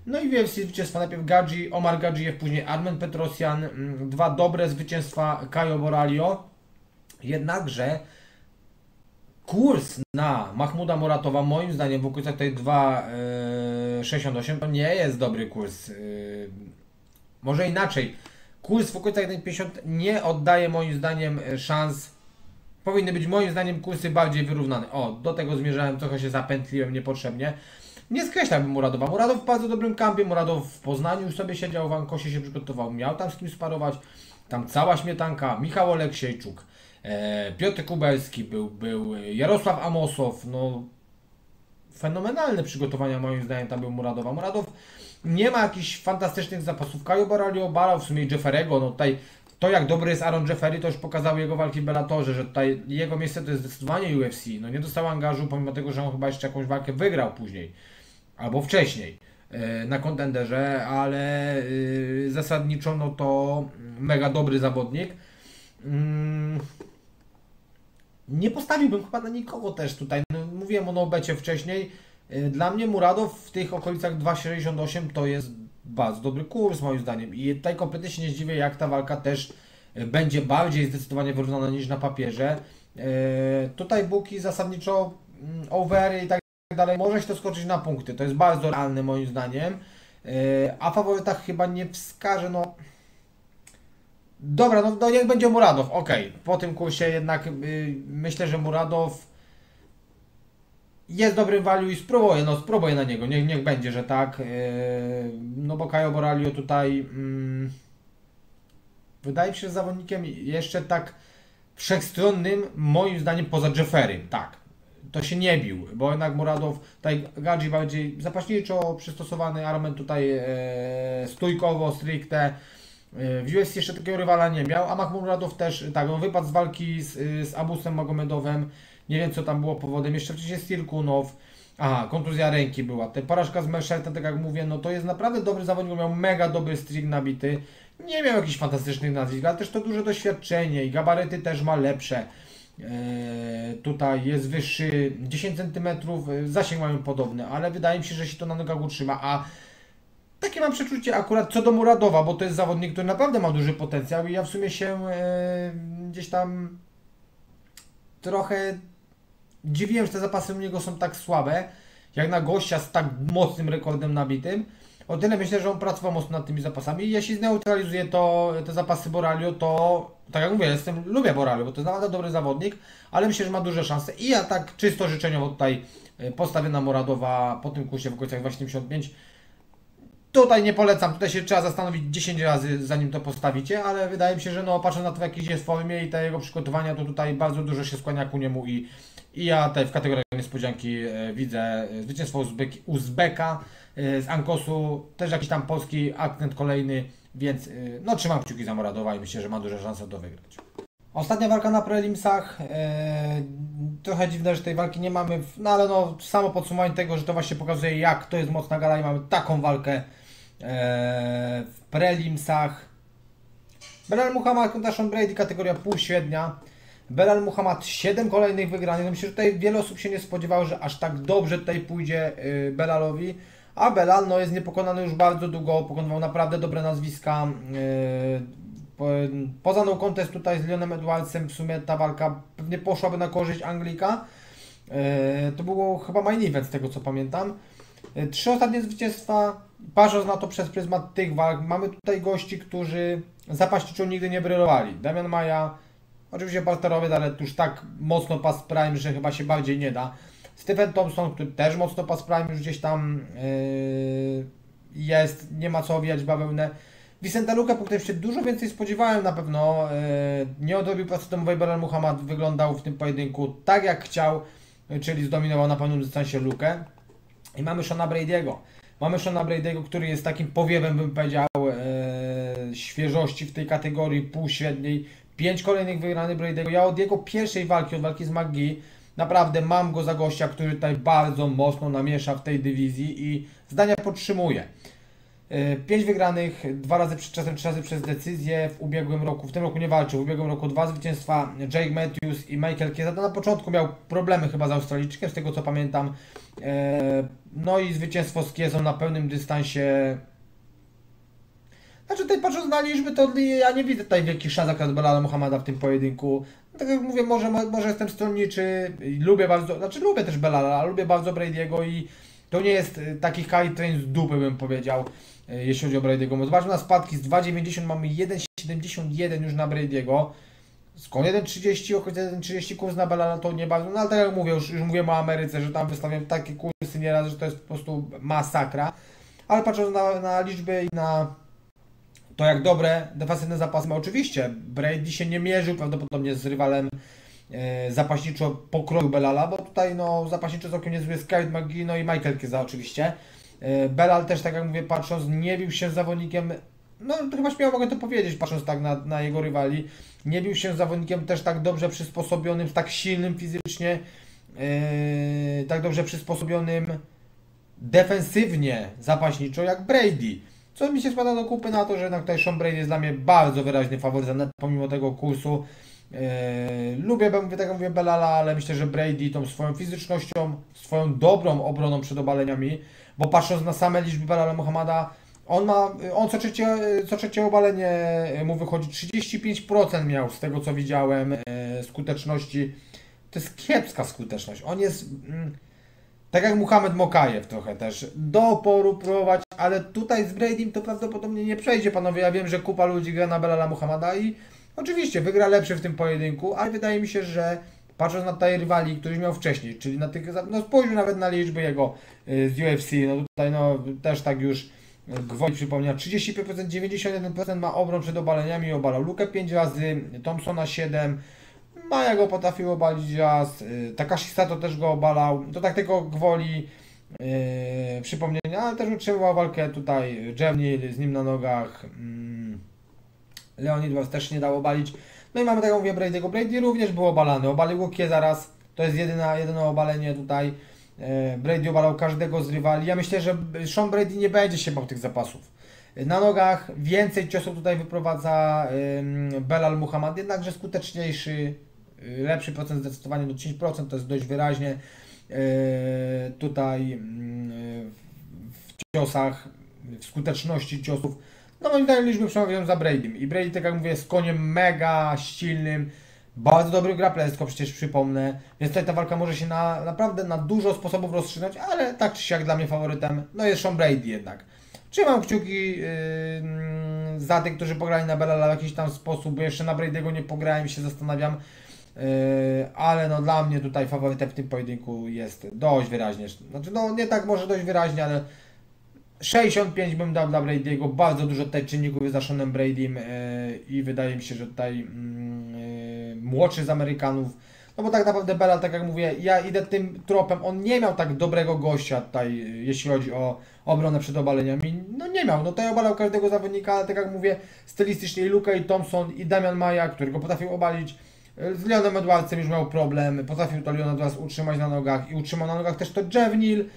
A: No i w U F C zwycięstwa najpierw Gadzi, Omar Gadżijew, później Armen Petrosyan, dwa dobre zwycięstwa Caio Borralho. Jednakże kurs na Mahmuda Muratowa moim zdaniem w okolicach tej dwa sześćdziesiąt osiem to nie jest dobry kurs. Może inaczej, kurs w okolicach jeden pięćdziesiąt nie oddaje moim zdaniem szans. Powinny być moim zdaniem kursy bardziej wyrównane. O, do tego zmierzałem, trochę się zapętliłem niepotrzebnie. Nie skreślałbym Muradowa. Muradow w bardzo dobrym kampie, Muradow w Poznaniu już sobie siedział, w Ankosie się przygotował, miał tam z kim sparować. Tam cała śmietanka, Michał Oleksiejczuk, e, Piotr Kubelski był, był Jarosław Amosow, no fenomenalne przygotowania moim zdaniem tam był Muradowa. Muradow nie ma jakichś fantastycznych zapasów. Caio Borralho obalał w sumie Jefferego, no tutaj to jak dobry jest Aaron Jeffery to już pokazały jego walki w Bellatorze, że tutaj jego miejsce to jest zdecydowanie U F C. No nie dostał angażu pomimo tego, że on chyba jeszcze jakąś walkę wygrał później. Albo wcześniej yy, na kontenderze, ale yy, zasadniczo no to mega dobry zawodnik. Yy, nie postawiłbym chyba na nikogo też tutaj. No, mówiłem o Nobecie wcześniej. Yy, dla mnie Muradow w tych okolicach dwa sześćdziesiąt osiem to jest bardzo dobry kurs moim zdaniem. I tutaj kompletnie się nie zdziwię, jak ta walka też będzie bardziej zdecydowanie wyrównana niż na papierze. Yy, tutaj Buki zasadniczo yy, overy i tak dalej, może się to skoczyć na punkty, to jest bardzo realne moim zdaniem, yy, a faworytach chyba nie wskaże, no dobra, no, no niech będzie Muradow, ok, po tym kursie jednak yy, myślę, że Muradow jest dobrym value i spróbuję, no spróbuję na niego, niech, niech będzie, że tak, yy, no bo Caio Borralho tutaj yy, wydaje mi się, że zawodnikiem jeszcze tak wszechstronnym, moim zdaniem poza Jefferym, tak. To się nie bił, bo jednak Muradow, tutaj Gadzi bardziej zapaśniczo przystosowany, Armen tutaj e, stójkowo, stricte. E, w U F C jeszcze takiego rywala nie miał, a Mahmud Muradow też, tak, on wypadł z walki z, z Abusem Magomedowem, nie wiem co tam było powodem, jeszcze wcześniej Stirkunow, aha, kontuzja ręki była, ta porażka z Mercelta, tak jak mówię, no to jest naprawdę dobry zawodnik, miał mega dobry streak nabity, nie miał jakichś fantastycznych nazwisk, ale też to duże doświadczenie i gabaryty też ma lepsze. Eee, tutaj jest wyższy dziesięć centymetrów, zasięg mają podobny, ale wydaje mi się, że się to na nogach utrzyma, a takie mam przeczucie akurat co do Muradowa, bo to jest zawodnik, który naprawdę ma duży potencjał i ja w sumie się e, gdzieś tam trochę dziwiłem, że te zapasy u niego są tak słabe, jak na gościa z tak mocnym rekordem nabitym. O tyle myślę, że on pracował mocno nad tymi zapasami i jeśli zneutralizuje to, te zapasy Borralho, to tak jak mówię, jestem, lubię Borralho, bo to jest naprawdę dobry zawodnik, ale myślę, że ma duże szanse i ja tak czysto życzeniowo tutaj postawię na Muradowa po tym kursie w okolicach dwa siedemdziesiąt pięć. Tutaj nie polecam, tutaj się trzeba zastanowić dziesięć razy zanim to postawicie, ale wydaje mi się, że no patrząc na to w jakiejś jest formie i te jego przygotowania, to tutaj bardzo dużo się skłania ku niemu i, i ja tutaj w kategorii niespodzianki e, widzę zwycięstwo Uzbeki, Uzbeka e, z Ankosu, też jakiś tam polski akcent kolejny, więc e, no trzymam kciuki za Muradowa i myślę, że ma duże szanse do wygrać. Ostatnia walka na prelimsach, e, trochę dziwne, że tej walki nie mamy, no ale no samo podsumowanie tego, że to właśnie pokazuje jak to jest mocna gala i mamy taką walkę w prelimsach. Belal Muhammad kontra Sean Brady, kategoria półśrednia. Belal Muhammad siedem kolejnych wygranych. No myślę, że tutaj wiele osób się nie spodziewało, że aż tak dobrze tutaj pójdzie Belalowi. A Belal no, jest niepokonany już bardzo długo, pokonywał naprawdę dobre nazwiska. Poza no contest tutaj z Leonem Edwardsem w sumie ta walka pewnie poszłaby na korzyść Anglika. To było chyba main event z tego co pamiętam. Trzy ostatnie zwycięstwa, patrząc na to przez pryzmat tych walk, mamy tutaj gości, którzy zapaśniczo nigdy nie brylowali. Damian Maia, oczywiście parterowy, ale już tak mocno pas prime, że chyba się bardziej nie da. Stephen Thompson, który też mocno pas prime, już gdzieś tam yy, jest, nie ma co owijać bawełnę. Vicente Luque, po którym się dużo więcej spodziewałem na pewno, yy, nie odrobił pracy domowej, Belal Muhammad wyglądał w tym pojedynku tak jak chciał, czyli zdominował na pełnym dystansie Luque. I mamy Seana Brady'ego. Mamy Seana Brady'ego, który jest takim powiewem, bym powiedział, e, świeżości w tej kategorii półśredniej. Pięć kolejnych wygranych Brady'ego. Ja od jego pierwszej walki, od walki z McGee, naprawdę mam go za gościa, który tutaj bardzo mocno namiesza w tej dywizji i zdania podtrzymuje. pięć wygranych, dwa razy przed czasem, trzy razy przez decyzję w ubiegłym roku. W tym roku nie walczył, w ubiegłym roku dwa zwycięstwa, Jake Matthews i Michael Chiesa. Na początku miał problemy chyba z Australijczykiem, z tego co pamiętam. No i zwycięstwo z Chiesą na pełnym dystansie. Znaczy tutaj patrząc na liczby, to ja nie widzę tutaj wielkich szans akurat Belala Muhammada w tym pojedynku. Tak jak mówię, może, może jestem stronniczy, lubię bardzo, znaczy lubię też Belala, ale lubię bardzo Brady'ego i to nie jest taki high train z dupy, bym powiedział, jeśli chodzi o Brady'ego. Zobaczmy na spadki, z dwa dziewięćdziesiąt mamy jeden siedemdziesiąt jeden już na Brady'ego. Skąd jeden trzydzieści, około jeden trzydzieści kurs na Belala to nie bardzo, no ale tak jak mówię, już, już mówiłem o Ameryce, że tam wystawiam takie kursy nieraz, że to jest po prostu masakra. Ale patrząc na, na liczby i na to jak dobre defensywne zapasy ma, oczywiście Brady się nie mierzył prawdopodobnie z rywalem e, zapaśniczo pokroju Belala, bo tutaj no zapaśniczo całkiem niezły jest Kyle McGee, no i Michael Chiesa oczywiście. E, Belal też, tak jak mówię, patrząc, nie bił się z zawodnikiem, no chyba śmiało mogę to powiedzieć, patrząc tak na, na jego rywali, nie bił się z zawodnikiem też tak dobrze przysposobionym, tak silnym fizycznie, e, tak dobrze przysposobionym defensywnie zapaśniczo jak Brady. Co mi się składa do kupy na to, że jednak tutaj Sean Brady jest dla mnie bardzo wyraźny faworyt, pomimo tego kursu. Yy, lubię, mówię, tak jak mówię, Belala, ale myślę, że Brady tą swoją fizycznością, swoją dobrą obroną przed obaleniami, bo patrząc na same liczby Belala Muhammada, on ma, on co trzecie, co trzecie obalenie mu wychodzi, trzydzieści pięć procent miał z tego co widziałem yy, skuteczności. To jest kiepska skuteczność. On jest... Yy, Tak jak Muhammad Mokajew trochę też, do oporu próbować, ale tutaj z Bradym to prawdopodobnie nie przejdzie, panowie. Ja wiem, że kupa ludzi gra na Belala Muhammada i oczywiście wygra lepszy w tym pojedynku, ale wydaje mi się, że patrząc na tutaj rywali, których miał wcześniej, czyli na tych, no spójrzmy nawet na liczby jego z U F C, no tutaj no też tak już gwoli przypomniał, trzydzieści pięć procent, dziewięćdziesiąt jeden procent ma obron przed obaleniami, obalał Lukę pięć razy, Thompsona siedem, Maja go potrafił obalić raz, Takashi Sato też go obalał, to tak tylko gwoli yy, przypomnienia, ale też utrzymywał walkę tutaj, Jeff Neal z nim na nogach, yy, Leonid was też nie dało obalić. No i mamy, tak jak mówię, Brady'ego. Brady również był obalany, obalił go Chiesa zaraz, to jest jedyna, jedyne obalenie tutaj. Yy, Brady obalał każdego z rywali. Ja myślę, że Sean Brady nie będzie się bał tych zapasów. Na nogach więcej ciosów tutaj wyprowadza yy, Belal Muhammad, jednakże skuteczniejszy, yy, lepszy procent zdecydowanie do dziesięć procent, to jest dość wyraźnie yy, tutaj yy, w ciosach, w skuteczności ciosów. No moim zdaniem liczby przemawiają za Bradym i Brady, tak jak mówię, jest koniem mega silnym, bardzo dobry grapplersko przecież przypomnę, więc tutaj ta walka może się na, naprawdę na dużo sposobów rozstrzygnąć, ale tak czy siak dla mnie faworytem no jest Sean Brady jednak. Trzymam kciuki yy, za tych, którzy pograli na Belala w jakiś tam sposób, bo jeszcze na Brady'ego nie pograłem i się zastanawiam, yy, ale no dla mnie tutaj faworytem w tym pojedynku jest dość wyraźnie, znaczy no nie tak może dość wyraźnie, ale sześćdziesiąt pięć bym dał dla Brady'ego, bardzo dużo tutaj czynników jest za Seanem Bradym yy, i wydaje mi się, że tutaj yy, młodszy z Amerykanów, no bo tak naprawdę Belal, tak jak mówię, ja idę tym tropem, on nie miał tak dobrego gościa tutaj, jeśli chodzi o obronę przed obaleniami, no nie miał, no tutaj obalał każdego zawodnika, ale tak jak mówię, stylistycznie i Luka i Thompson i Damian Maia, którego potrafił obalić, z Leonem Edwardsem już miał problem, potrafił to Leon Edwards utrzymać na nogach i utrzymał na nogach też to Jeff Neal, yy,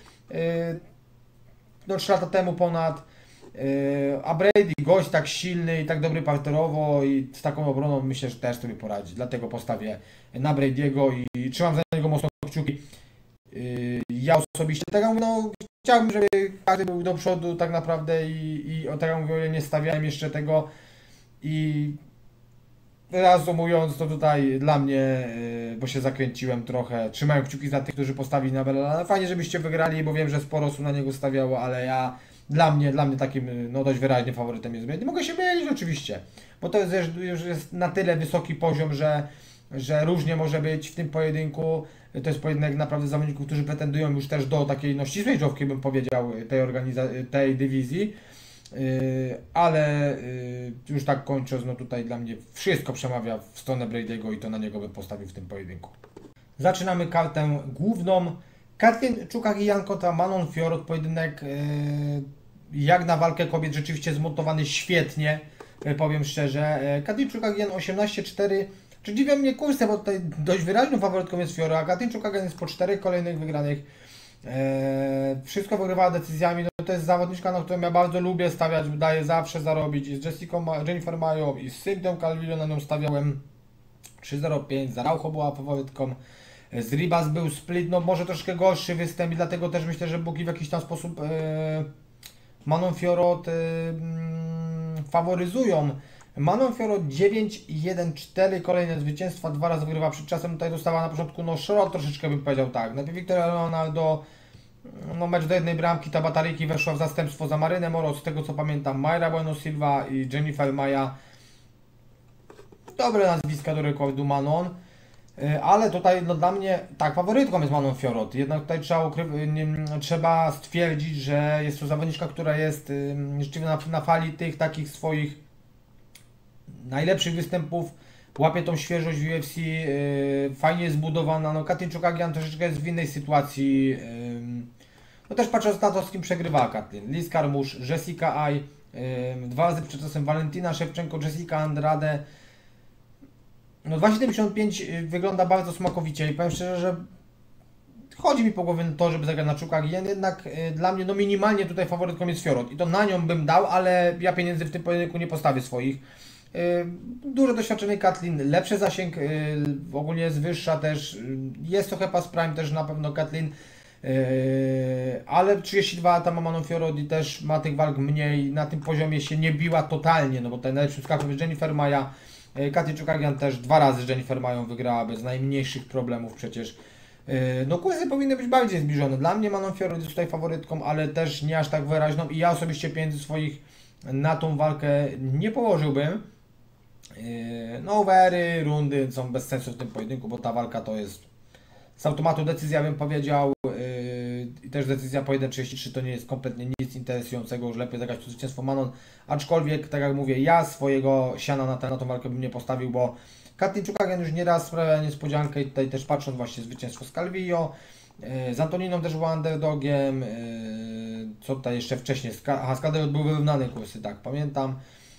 A: no trzy lata temu ponad, yy, a Brady, gość tak silny i tak dobry parterowo i z taką obroną myślę, że też sobie poradzi, dlatego postawię na Brady'ego i, i trzymam za niego mocno kciuki. Yy, ja osobiście, tak jak mówię, no chciałbym, żeby każdy był do przodu tak naprawdę i, i o tak jak mówię, nie stawiałem jeszcze tego i reasumując to tutaj dla mnie, yy, bo się zakręciłem trochę, trzymałem kciuki za tych, którzy postawili na Belala. Fajnie, żebyście wygrali, bo wiem, że sporo osób na niego stawiało, ale ja dla mnie, dla mnie takim no dość wyraźnie faworytem jest Brady. Mogę się mylić oczywiście, bo to jest już jest na tyle wysoki poziom, że, że różnie może być w tym pojedynku. To jest pojedynek naprawdę zawodników, którzy pretendują już też do takiej no ścisłej czołówki, bym powiedział, tej, organiza- tej dywizji. Yy, ale yy, już tak kończąc, no tutaj dla mnie wszystko przemawia w stronę Brady'ego i to na niego bym postawił w tym pojedynku. Zaczynamy kartę główną. Katlyn Chookagian kontra Manon Fiorot. Pojedynek yy, jak na walkę kobiet rzeczywiście zmontowany świetnie, yy, powiem szczerze. Yy, Katlyn Chookagian osiemnaście cztery. Czy dziwią mnie kursy, bo tutaj dość wyraźną faworytką jest Fiora, a Katlyn Chookagian jest po czterech kolejnych wygranych Eee, wszystko wygrywała decyzjami, no to jest zawodniczka, na którą ja bardzo lubię stawiać, daje zawsze zarobić. I z Jessica, Jennifer Mayo i z Cynthią Calvillo na nią stawiałem trzy zero pięć, Zaraucho była faworytką, z Ribas był split, no może troszkę gorszy występ i dlatego też myślę, że Buki w jakiś tam sposób e, Manon Fiorot e, mm, faworyzują. Manon Fiorot dziewięć jeden cztery, kolejne zwycięstwa, dwa razy wygrywa przed czasem, tutaj dostała na początku no Charlotte troszeczkę bym powiedział tak, najpierw Victoria Ronaldo, no mecz do jednej bramki, ta bataryjki weszła w zastępstwo za Marynę Moro, z tego co pamiętam Mayra Bueno Silva i Jennifer Maja, dobre nazwiska do rekordu Manon, ale tutaj no, dla mnie tak, faworytką jest Manon Fiorot, jednak tutaj trzeba, ukry- nie, trzeba stwierdzić, że jest to zawodniczka, która jest y, rzeczywiście na, na fali tych takich swoich najlepszych występów, łapie tą świeżość w U F C, yy, fajnie jest zbudowana, no Katlyn Chookagian troszeczkę jest w innej sytuacji, yy, no też patrząc na to, z kim przegrywała Katlyn, Liz Carmouche, Jessica Ai, yy, dwa razy przed czasem Valentina Shevchenko, Jessica Andrade, no dwa siedemdziesiąt pięć wygląda bardzo smakowicie i powiem szczerze, że chodzi mi po głowie to, żeby zagrać na Chookagian, jednak yy, dla mnie no minimalnie tutaj faworytką jest Fiorot i to na nią bym dał, ale ja pieniędzy w tym pojedynku nie postawię swoich. Duże doświadczenie Katlyn, lepszy zasięg, yy, ogólnie jest wyższa też, yy, jest trochę pass prime też na pewno Katlyn, yy, ale trzydzieści dwa lata ma Manon Fiorot i też ma tych walk mniej, na tym poziomie się nie biła totalnie, no bo tutaj najlepszym skakiem jest Jennifer Maja, yy, Katlyn Chookagian też dwa razy z Jennifer Mają wygrała bez najmniejszych problemów przecież. Yy, no kursy powinny być bardziej zbliżone, dla mnie Manon Fiorot jest tutaj faworytką, ale też nie aż tak wyraźną i ja osobiście pieniędzy swoich na tą walkę nie położyłbym. No overy, rundy są bez sensu w tym pojedynku, bo ta walka to jest z automatu decyzja, bym powiedział, i też decyzja po jeden trzydzieści trzy to nie jest kompletnie nic interesującego, już lepiej zagrać to zwycięstwo Manon, aczkolwiek tak jak mówię, ja swojego siana na, tę, na tą walkę bym nie postawił, bo Katlyn Chookagian już nieraz sprawia niespodziankę i tutaj też patrząc właśnie zwycięstwo z Calvillo, z Antoniną też była underdogiem, co tutaj jeszcze wcześniej, aha, z Calvillo były wyrównane kursy, tak pamiętam.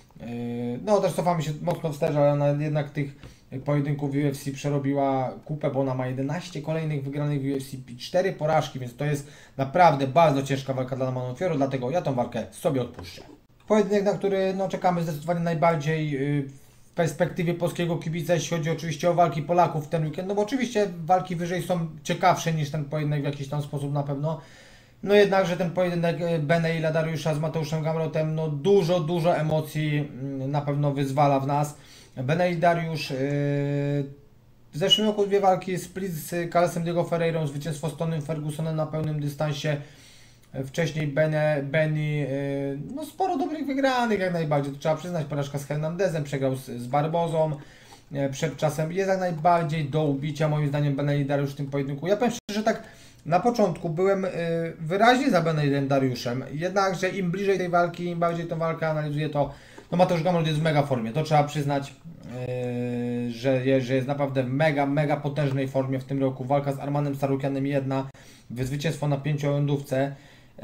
A: No też cofamy się mocno wstecz, ale ona jednak tych pojedynków w U F C przerobiła kupę, bo ona ma jedenaście kolejnych wygranych w U F C i cztery porażki, więc to jest naprawdę bardzo ciężka walka dla Manon Fiorot, dlatego ja tą walkę sobie odpuszczę. Pojedynek, na który no, czekamy zdecydowanie najbardziej w perspektywie polskiego kibica, jeśli chodzi oczywiście o walki Polaków w ten weekend, no bo oczywiście walki wyżej są ciekawsze niż ten pojedynek w jakiś tam sposób na pewno. No jednakże ten pojedynek Beneila Dariusza z Mateuszem Gamrotem, no dużo, dużo emocji na pewno wyzwala w nas. Beneil Dariusz yy, w zeszłym roku dwie walki, split z Carlosem Diego Ferreirą, zwycięstwo z Tonym Fergusonem na pełnym dystansie. Wcześniej Bene, Benny, yy, no sporo dobrych wygranych jak najbardziej, to trzeba przyznać, porażka z Hernandezem, przegrał z, z Barbozą yy, przed czasem, jest jak najbardziej do ubicia moim zdaniem Beneil Dariusz w tym pojedynku. Ja powiem szczerze, że tak na początku byłem y, wyraźnie za Beneilem Dariuszem, jednakże im bliżej tej walki, im bardziej tą walkę analizuję, to no Mateusz Gamrot jest w mega formie, to trzeba przyznać, y, że, je, że jest naprawdę w mega, mega potężnej formie w tym roku. Walka z Armanem Sarukianem jedna, zwycięstwo na pięciorundówce. Y,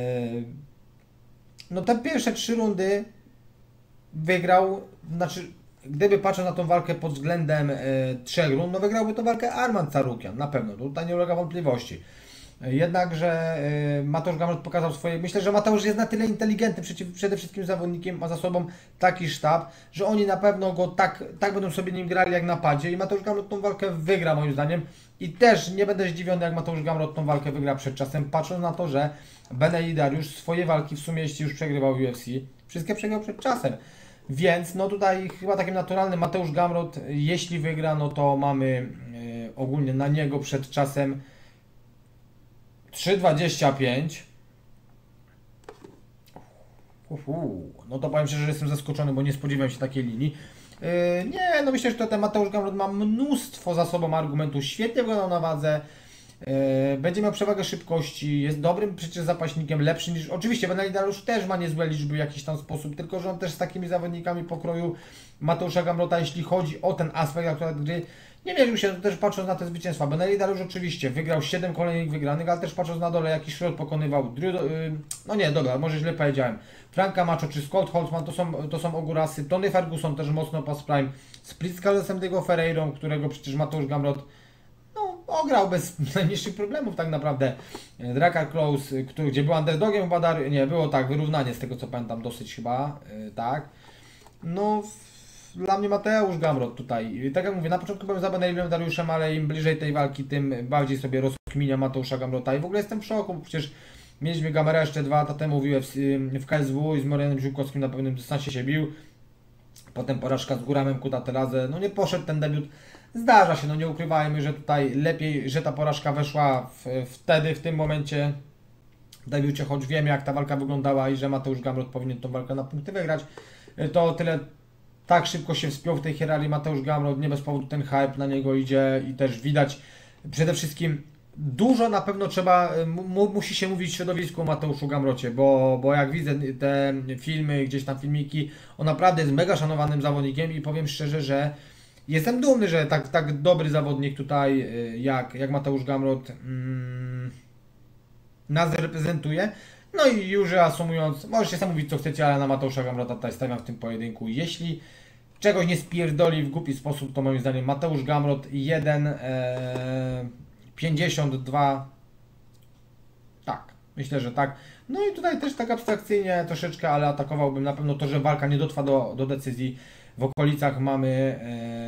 A: no te pierwsze trzy rundy wygrał, znaczy gdyby patrząc na tą walkę pod względem e, trzech rund, no wygrałby tą walkę Arman Sarukian, na pewno, tutaj nie ulega wątpliwości. Jednakże e, Mateusz Gamrot pokazał swoje, myślę, że Mateusz jest na tyle inteligentny, przeciw, przede wszystkim zawodnikiem, ma za sobą taki sztab, że oni na pewno go tak, tak będą sobie nim grali jak na padzie i Mateusz Gamrot tą walkę wygra moim zdaniem i też nie będę zdziwiony jak Mateusz Gamrot tą walkę wygra przed czasem, patrząc na to, że Beneil Dariusz swoje walki w sumie jeśli już przegrywał w U F C, wszystkie przegrał przed czasem. Więc no tutaj chyba takim naturalnym Mateusz Gamrot, jeśli wygra, no to mamy e, ogólnie na niego przed czasem trzy dwadzieścia pięć. Uhu, no to powiem szczerze, że jestem zaskoczony, bo nie spodziewałem się takiej linii. Yy, nie, no myślę, że to ten Mateusz Gamrot ma mnóstwo za sobą argumentów, świetnie wyglądał na wadze. Yy, będzie miał przewagę szybkości, jest dobrym przecież zapaśnikiem, lepszy niż... Oczywiście Beneil Dariusz też ma niezłe liczby w jakiś tam sposób, tylko że on też z takimi zawodnikami pokroju Mateusza Gamrota, jeśli chodzi o ten aspekt akurat gry, nie mierzył się też patrząc na te zwycięstwa. Beneil Dariusz oczywiście wygrał siedem kolejnych wygranych, ale też patrząc na dole, jaki Środ pokonywał Drew, yy, no nie, dobra, może źle powiedziałem. Franka Macho czy Scott Holtzman to są, to są ogórasy, Tony Ferguson też mocno pass prime, split z Carlosem Diego Ferreirą, którego przecież Mateusz Gamrot no ograł bez najmniejszych problemów tak naprawdę. Drakkar Klose, który, gdzie był underdogiem chyba, Dar... nie, było tak, wyrównanie z tego co pamiętam dosyć chyba, yy, tak. No, w... dla mnie Mateusz Gamrot tutaj, I tak jak mówię, na początku byłem za Beneilem Dariuszem, ale im bliżej tej walki, tym bardziej sobie rozkminia Mateusza Gamrota i w ogóle jestem w szoku, bo przecież mieliśmy Gamera jeszcze dwa lata temu w U F C, w K S W i z Marianem Ziółkowskim na pewnym dystansie się bił. Potem porażka z Guramem Kutateladze, no nie poszedł ten debiut. Zdarza się, no nie ukrywajmy, że tutaj lepiej, że ta porażka weszła w, wtedy, w tym momencie w debiucie, choć wiem jak ta walka wyglądała i że Mateusz Gamrot powinien tą walkę na punkty wygrać. To o tyle tak szybko się wspiął w tej hierarchii Mateusz Gamrot, nie bez powodu ten hype na niego idzie i też widać przede wszystkim dużo na pewno trzeba, mu, musi się mówić w środowisku o Mateuszu Gamrocie, bo, bo jak widzę te filmy, gdzieś tam filmiki, on naprawdę jest mega szanowanym zawodnikiem i powiem szczerze, że jestem dumny, że tak, tak dobry zawodnik tutaj jak, jak Mateusz Gamrot mm, nas reprezentuje. No i już reasumując, możecie sam mówić co chcecie, ale na Mateusza Gamrota tutaj stawiam w tym pojedynku. Jeśli czegoś nie spierdoli w głupi sposób, to moim zdaniem Mateusz Gamrot jeden pięćdziesiąt dwa, tak, myślę, że tak. No i tutaj też tak abstrakcyjnie troszeczkę, ale atakowałbym na pewno to, że walka nie dotrwa do, do decyzji. W okolicach mamy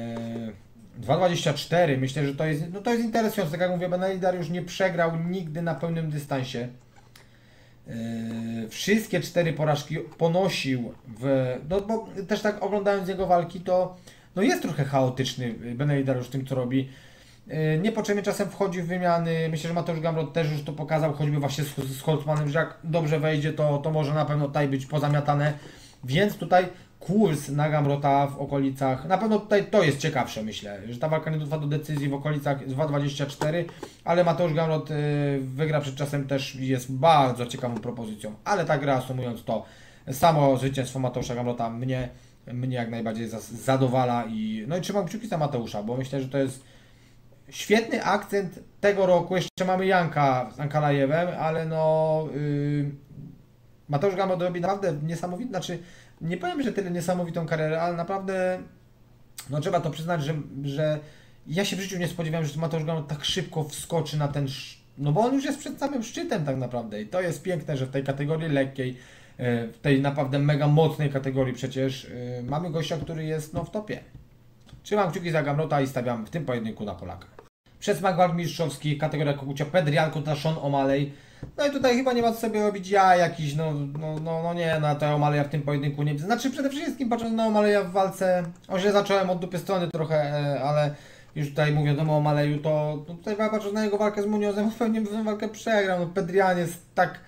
A: e, dwa dwadzieścia cztery, myślę, że to jest, no to jest interesujące. Tak jak mówię, Beneil Dariusz nie przegrał nigdy na pełnym dystansie. E, wszystkie cztery porażki ponosił w, no bo też tak oglądając jego walki, to no jest trochę chaotyczny Beneil Dariusz w tym, co robi. Niepotrzebnie czasem wchodzi w wymiany. Myślę, że Mateusz Gamrot też już to pokazał, choćby właśnie z, z Holtzmanem, że jak dobrze wejdzie, to, to może na pewno tutaj być pozamiatane. Więc tutaj kurs na Gamrota w okolicach, na pewno tutaj to jest ciekawsze, myślę, że ta walka nie dotrwa do decyzji w okolicach dwa dwadzieścia cztery, ale Mateusz Gamrot wygra przed czasem też jest bardzo ciekawą propozycją. Ale tak reasumując to, samo zwycięstwo Mateusza Gamrota mnie, mnie jak najbardziej zadowala i no i trzymam kciuki za Mateusza, bo myślę, że to jest świetny akcent tego roku. Jeszcze mamy Janka z Ankalajewem, ale no yy, Mateusz Gamrot robi naprawdę niesamowite, znaczy nie powiem, że tyle niesamowitą karierę, ale naprawdę no trzeba to przyznać, że, że ja się w życiu nie spodziewałem, że Mateusz Gamrot tak szybko wskoczy na ten, no bo on już jest przed samym szczytem tak naprawdę i to jest piękne, że w tej kategorii lekkiej, w tej naprawdę mega mocnej kategorii przecież yy, mamy gościa, który jest no w topie. Trzymam kciuki za Gamrota i stawiam w tym pojedynku na Polaka. Przedsmak walk mistrzowskich, kategoria kogucia Pedrian kontra Sean O'Malley. No i tutaj chyba nie ma co sobie robić ja jakiś, no, no, no, no nie, na to O'Malley'a w tym pojedynku nie widzę. Znaczy przede wszystkim patrząc na O'Malley'a w walce, o źle zacząłem od dupy strony trochę, ale już tutaj mówiąc o O'Malley'u, to no tutaj patrząc na jego walkę z Muniozem, pewnie tę walkę przegrał. No Pedrian jest tak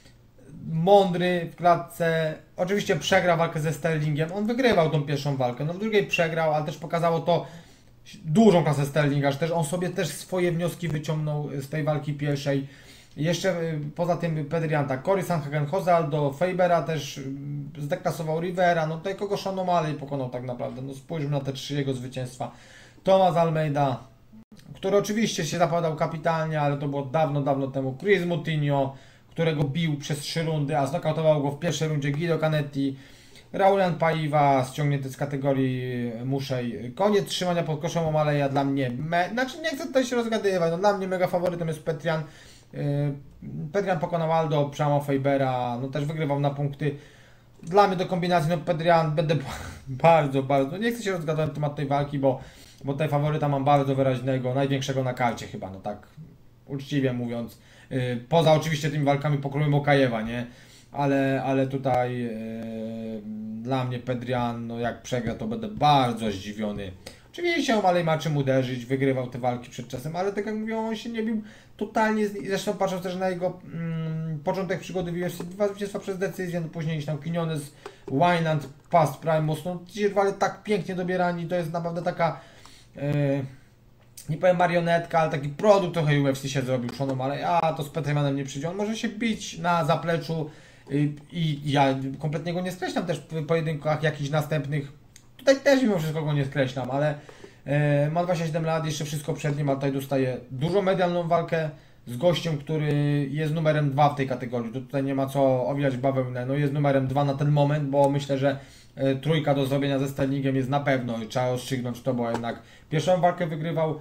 A: mądry w klatce. Oczywiście przegrał walkę ze Sterlingiem. On wygrywał tą pierwszą walkę. No w drugiej przegrał, ale też pokazało to dużą klasę Sterlinga, że też on sobie też swoje wnioski wyciągnął z tej walki pierwszej. Jeszcze poza tym Pedrian, tak, Cory Sandhagen, Jose Aldo, Fabera też zdeklasował Rivera. No tutaj kogo Sean O'Malley pokonał tak naprawdę. No spójrzmy na te trzy jego zwycięstwa. Thomas Almeida, który oczywiście się zapowiadał kapitalnie, ale to było dawno, dawno temu. Chris Moutinho, którego bił przez trzy rundy, a znokautował go w pierwszej rundzie Guido Canetti. Raulian Paiva ściągnięty z kategorii muszej. Koniec trzymania pod koszem O'Malley'a dla mnie. Me... Znaczy nie chcę tutaj się rozgadywać. No, dla mnie mega faworytem jest Pedrian. Yy, Pedrian pokonał Aldo, przełamał Fabera, no też wygrywał na punkty. Dla mnie do kombinacji, no Pedrian będę bardzo, bardzo. Nie chcę się rozgadywać na temat tej walki, bo, bo tutaj faworyta mam bardzo wyraźnego, największego na karcie chyba, no tak uczciwie mówiąc. Yy, poza oczywiście tymi walkami pokroju Mokajewa, nie? Ale, ale tutaj yy, dla mnie Pedrian, no jak przegra, to będę bardzo zdziwiony. Oczywiście O'Malley ma czym uderzyć, wygrywał te walki przed czasem, ale tak jak mówię, on się nie bił totalnie, zresztą patrząc też na jego mm, początek przygody w U F C, dwa zwycięstwa przez decyzję, no później gdzieś tam Quinones, Wynand, Past, Primus, no ci rywale tak pięknie dobierani, to jest naprawdę taka, yy, nie powiem marionetka, ale taki produkt trochę U F C się zrobił Sean O'Malley, a to z Petrianem nie przyjdzie, on może się bić na zapleczu yy, i ja kompletnie go nie skreślam też w pojedynkach jakichś następnych. Tutaj też mimo wszystko go nie skreślam, ale e, ma dwadzieścia siedem lat, jeszcze wszystko przed nim, a tutaj dostaje dużo medialną walkę z gościem, który jest numerem dwa w tej kategorii. To tutaj nie ma co owijać bawełnę, no jest numerem dwa na ten moment, bo myślę, że e, trójka do zrobienia ze Sterlingiem jest na pewno i trzeba rozstrzygnąć to, bo jednak pierwszą walkę wygrywał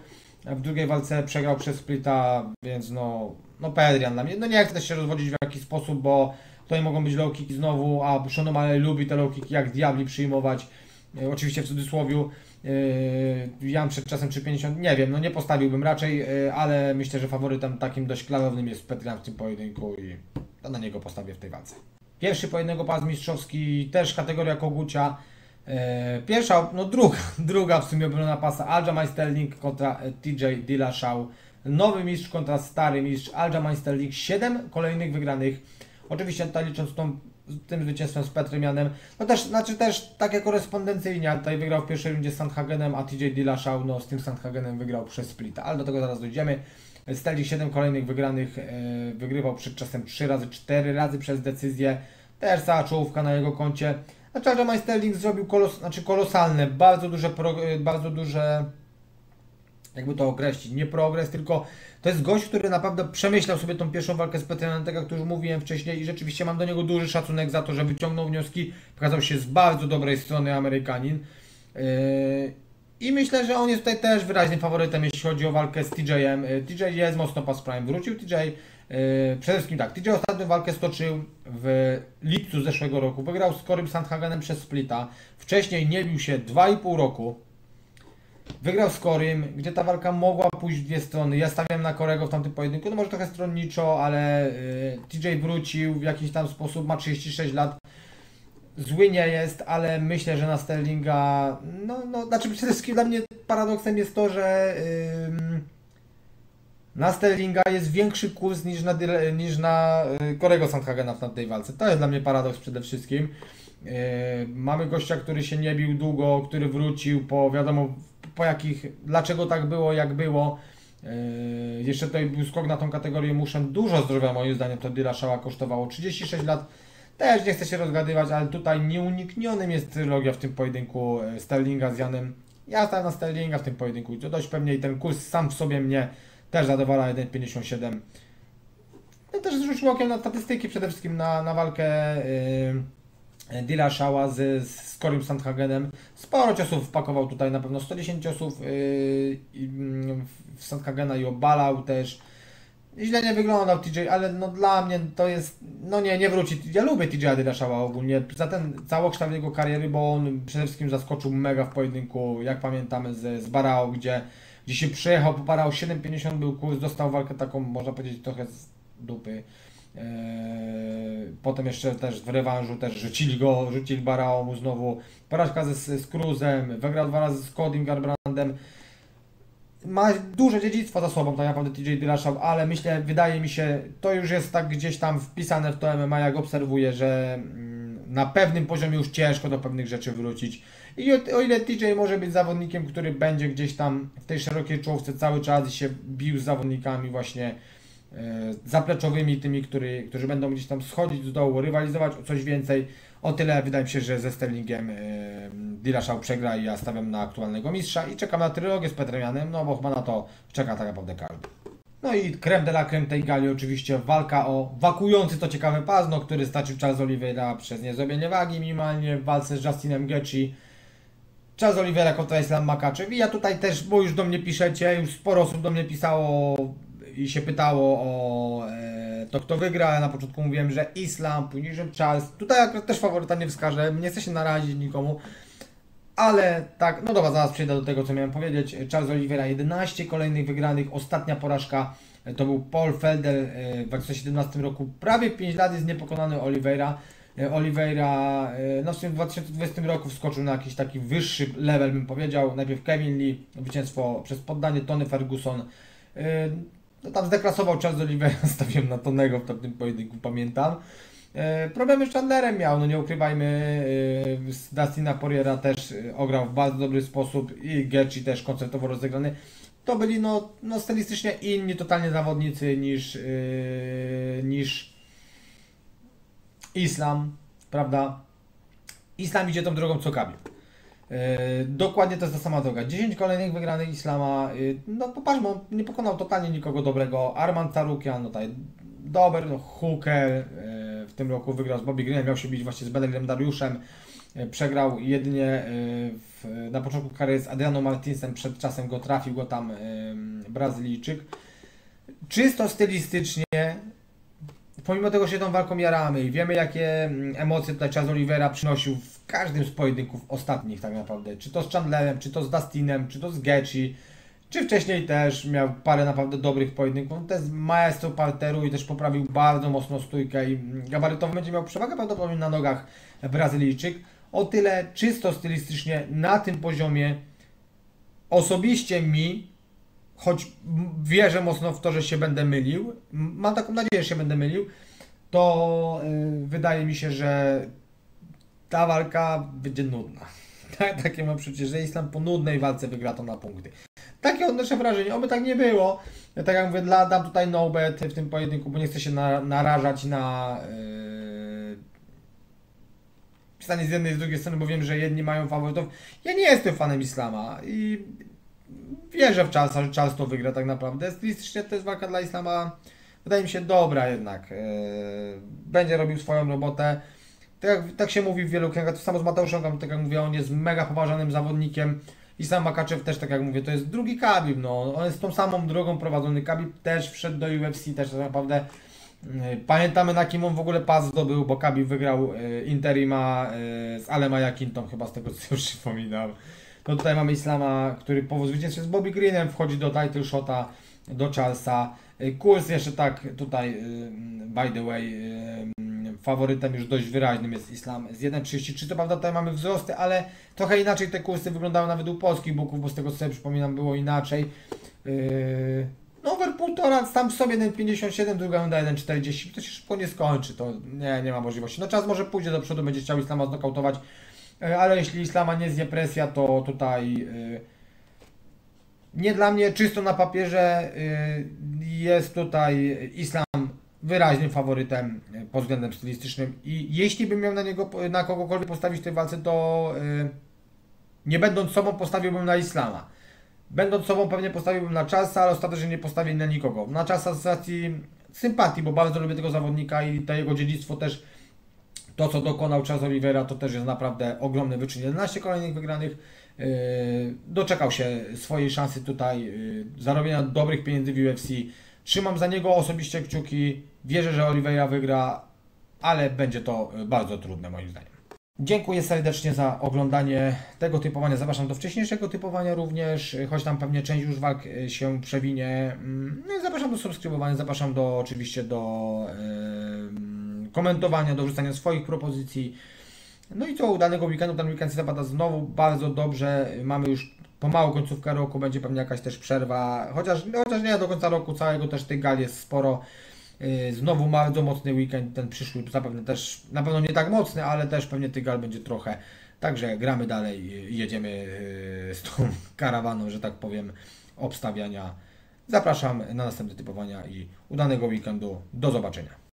A: W drugiej walce przegrał przez splita, więc no, no Pedrian dla mnie. No nie chcę też się rozwodzić w jakiś sposób, bo tutaj mogą być low kicki znowu, a Sean O'Malley lubi te low kicki jak diabli przyjmować. E, oczywiście w cudzysłowiu. E, ja mam przed czasem trzy pięćdziesiąt, nie wiem, no nie postawiłbym raczej, e, ale myślę, że faworytem takim dość klarownym jest Pedrian w tym pojedynku i to na niego postawię w tej walce. Pierwszy pojedynek pas mistrzowski, też kategoria kogucia. E, pierwsza, no druga, druga w sumie obrona pasa Aljamain Sterling kontra T J Dillashaw. Nowy mistrz kontra stary mistrz Aljamain Sterling. siedem kolejnych wygranych. Oczywiście tutaj licząc tą, tym zwycięstwem z Petremianem. No też, znaczy też takie korespondencyjnie. Tutaj wygrał w pierwszej rundzie z Sandhagenem, a T J Dillashaw no z tym Sandhagenem wygrał przez splita. Ale do tego zaraz dojdziemy. Sterling siedem kolejnych wygranych. E, wygrywał przed czasem trzy razy, cztery razy przez decyzję. Też cała czołówka na jego koncie. Znaczy Aljamain Sterling zrobił kolos, znaczy kolosalne, bardzo duże, pro, bardzo duże, jakby to określić, nie progres, tylko to jest gość, który naprawdę przemyślał sobie tą pierwszą walkę z Petrianem, tak jak już mówiłem wcześniej i rzeczywiście mam do niego duży szacunek za to, że wyciągnął wnioski, pokazał się z bardzo dobrej strony Amerykanin. Yy, I myślę, że on jest tutaj też wyraźnym faworytem, jeśli chodzi o walkę z T J-em. T J jest mocno past prime, wrócił T J. Yy, przede wszystkim tak, T J ostatnią walkę stoczył w lipcu zeszłego roku, wygrał z Corym Sandhagenem przez splita, wcześniej nie bił się dwa i pół roku, wygrał z Corym, gdzie ta walka mogła pójść w dwie strony. Ja stawiam na Corego w tamtym pojedynku, no może trochę stronniczo, ale yy, T J wrócił w jakiś tam sposób, ma trzydzieści sześć lat, zły nie jest, ale myślę, że na Sterlinga, no, no, znaczy przede wszystkim dla mnie paradoksem jest to, że yy, na Sterlinga jest większy kurs niż na, niż na Corego Sandhagena w tamtej walce. To jest dla mnie paradoks przede wszystkim. Yy, mamy gościa, który się nie bił długo, który wrócił po wiadomo po jakich, dlaczego tak było, jak było. Yy, jeszcze tutaj był skok na tą kategorię muszem. Dużo zdrowia moim zdaniem to Dillashawa kosztowało. trzydzieści sześć lat. Też nie chcę się rozgadywać, ale tutaj nieuniknionym jest trylogia w tym pojedynku Sterlinga z Janem. Ja stałem na Sterlinga w tym pojedynku. To dość pewnie i ten kurs sam w sobie mnie też zadowala jeden pięćdziesiąt siedem. No też zwrócił okiem na statystyki, przede wszystkim na, na walkę yy, Dillashawa z, z Corym Sandhagenem. Sporo ciosów wpakował tutaj, na pewno sto dziesięć ciosów yy, yy, w Sandhagena i obalał też. Źle nie wyglądał T J, ale no dla mnie to jest, no nie, nie wróci. Ja lubię T J Dillashawa ogólnie, za ten całokształt jego kariery, bo on przede wszystkim zaskoczył mega w pojedynku, jak pamiętamy z, z Barao, gdzie gdzie się przyjechał, poparał siedem pięćdziesiąt był kurs, dostał walkę taką, można powiedzieć, trochę z dupy. Eee, potem jeszcze też w rewanżu też rzucili go, rzucili Barao mu znowu. Porażka z, z Cruzem, wygrał dwa razy z Codym Garbrandem. Ma duże dziedzictwo za sobą tak naprawdę T J Dillashaw, ale myślę, wydaje mi się, to już jest tak gdzieś tam wpisane w to M M A, jak obserwuję, że na pewnym poziomie już ciężko do pewnych rzeczy wrócić. I o, o ile T J może być zawodnikiem, który będzie gdzieś tam w tej szerokiej czołówce cały czas i się bił z zawodnikami właśnie e, zapleczowymi, tymi, który, którzy będą gdzieś tam schodzić z dołu, rywalizować o coś więcej, o tyle wydaje mi się, że ze Sterlingiem e, Dillashaw przegra i ja stawiam na aktualnego mistrza i czekam na trylogię z Petremianem, no bo chyba na to czeka tak naprawdę każdy. No i creme de la creme tej gali oczywiście walka o wakujący, to ciekawe pazno, który stracił Charles Oliveira przez niezrobienie wagi minimalnie w walce z Justinem Gaethje. Charles Oliveira kontra Islam Makhachev i ja tutaj też, bo już do mnie piszecie, już sporo osób do mnie pisało i się pytało o e, to kto wygra, na początku mówiłem, że Islam, później, że Charles, tutaj akurat też faworyta nie wskażę, nie chcę się narazić nikomu, ale tak, no dobra, zaraz przejdę do tego, co miałem powiedzieć. Charles Oliveira jedenaście kolejnych wygranych, ostatnia porażka to był Paul Felder w dwa tysiące siedemnastym roku, prawie pięć lat jest niepokonany Oliveira. Oliveira no w dwa tysiące dwudziestym roku wskoczył na jakiś taki wyższy level, bym powiedział. Najpierw Kevin Lee, zwycięstwo przez poddanie Tony Ferguson. No tam zdeklasował Charles Oliveira, stawiłem na Tonego w tym pojedynku, pamiętam. Problemy z Chandlerem miał, no nie ukrywajmy, z Dustina Poiriera też ograł w bardzo dobry sposób i Gaethje też koncertowo rozegrany. To byli no, no stylistycznie inni totalnie zawodnicy niż, yy, niż Islam, prawda? Islam idzie tą drogą co Khabib. Yy, dokładnie to jest ta sama droga. dziesięć kolejnych wygranych Islama. Yy, no popatrzmy, on nie pokonał totalnie nikogo dobrego. Arman Tsarukyan, no tutaj dober, no Hooker yy, w tym roku wygrał z Bobby Greenem, miał się bić właśnie z Beneglem Dariuszem. Przegrał jedynie w, na początku kariery z Adriano Martinsem, przed czasem go trafił go tam Brazylijczyk. Czysto stylistycznie, pomimo tego, że się tą walką jaramy i wiemy, jakie emocje tutaj Charles Oliveira przynosił w każdym z pojedynków ostatnich tak naprawdę, czy to z Chandlerem, czy to z Dustinem, czy to z Gaethje, czy wcześniej też miał parę naprawdę dobrych pojedynków. On to jest maestro parteru i też poprawił bardzo mocno stójkę i gabarytowo będzie miał przewagę prawdopodobnie na nogach Brazylijczyk. O tyle czysto stylistycznie na tym poziomie osobiście mi, choć wierzę mocno w to, że się będę mylił, mam taką nadzieję, że się będę mylił, to yy, wydaje mi się, że ta walka będzie nudna. Takie mam przecież, że Islam po nudnej walce wygra to na punkty. Takie odnoszę wrażenie, oby tak nie było. Ja tak jak mówię, dla, dam tutaj no bet w tym pojedynku, bo nie chcę się na, narażać na yy, stanie z jednej i z drugiej strony, bo wiem, że jedni mają faworytów. Ja nie jestem fanem Islama i wierzę w Charlesa, że Charles to wygra tak naprawdę. Stylistycznie to jest walka dla Islama, wydaje mi się, dobra jednak. Yy, będzie robił swoją robotę. Tak, jak, tak się mówi w wielu kręgach, to samo z Mateuszem, tak jak mówię, on jest mega poważanym zawodnikiem. Islam Makhachev też, tak jak mówię, to jest drugi Khabib, no. On jest tą samą drogą prowadzony. Khabib też wszedł do U F C, też tak naprawdę yy, pamiętamy, na kim on w ogóle pas zdobył, bo Khabib wygrał yy, Interima yy, z Alem Ayakintom, chyba z tego co już przypominam. No tutaj mamy Islama, który po zwycięstwie z Bobby Greenem wchodzi do title shota, do Charlesa. Yy, kurs jeszcze tak tutaj, yy, by the way, yy, faworytem już dość wyraźnym jest Islam z jeden trzydzieści trzy. Co prawda tutaj mamy wzrosty, ale trochę inaczej te kursy wyglądały nawet u polskich booków, bo z tego co sobie przypominam było inaczej. Yy, no over półtora, tam sobie jeden pięćdziesiąt siedem, druga runda jeden czterdzieści. To się szybko nie skończy, to nie, nie ma możliwości. No czas może pójdzie do przodu, będzie chciał Islama znokautować, yy, ale jeśli Islama nie zje presja, to tutaj yy, nie dla mnie czysto na papierze yy, jest tutaj Islam wyraźnym faworytem pod względem stylistycznym i jeśli bym miał na niego, na kogokolwiek postawić w tej walce, to yy, nie będąc sobą postawiłbym na Islama. Będąc sobą pewnie postawiłbym na Charlesa, ale ostatecznie nie postawię na nikogo. Na Charlesa z racji sympatii, bo bardzo lubię tego zawodnika i to jego dziedzictwo też, to co dokonał Charles Oliveira, to też jest naprawdę ogromny wyczyn. jedenaście kolejnych wygranych. Yy, doczekał się swojej szansy tutaj yy, zarobienia dobrych pieniędzy w U F C. Trzymam za niego osobiście kciuki, wierzę, że Oliveira wygra, ale będzie to bardzo trudne moim zdaniem. Dziękuję serdecznie za oglądanie tego typowania, zapraszam do wcześniejszego typowania również, choć tam pewnie część już walk się przewinie. Zapraszam do subskrybowania, zapraszam do oczywiście do yy, komentowania, do wrzucania swoich propozycji. No i co, udanego weekendu, ten weekend się zapada znowu bardzo dobrze, mamy już pomału końcówkę roku, będzie pewnie jakaś też przerwa, chociaż, chociaż nie do końca roku całego, też tych gal jest sporo. Yy, znowu bardzo mocny weekend, ten przyszły zapewne też, na pewno nie tak mocny, ale też pewnie tych gal będzie trochę. Także gramy dalej i jedziemy yy, z tą karawaną, że tak powiem, obstawiania. Zapraszam na następne typowania i udanego weekendu. Do zobaczenia.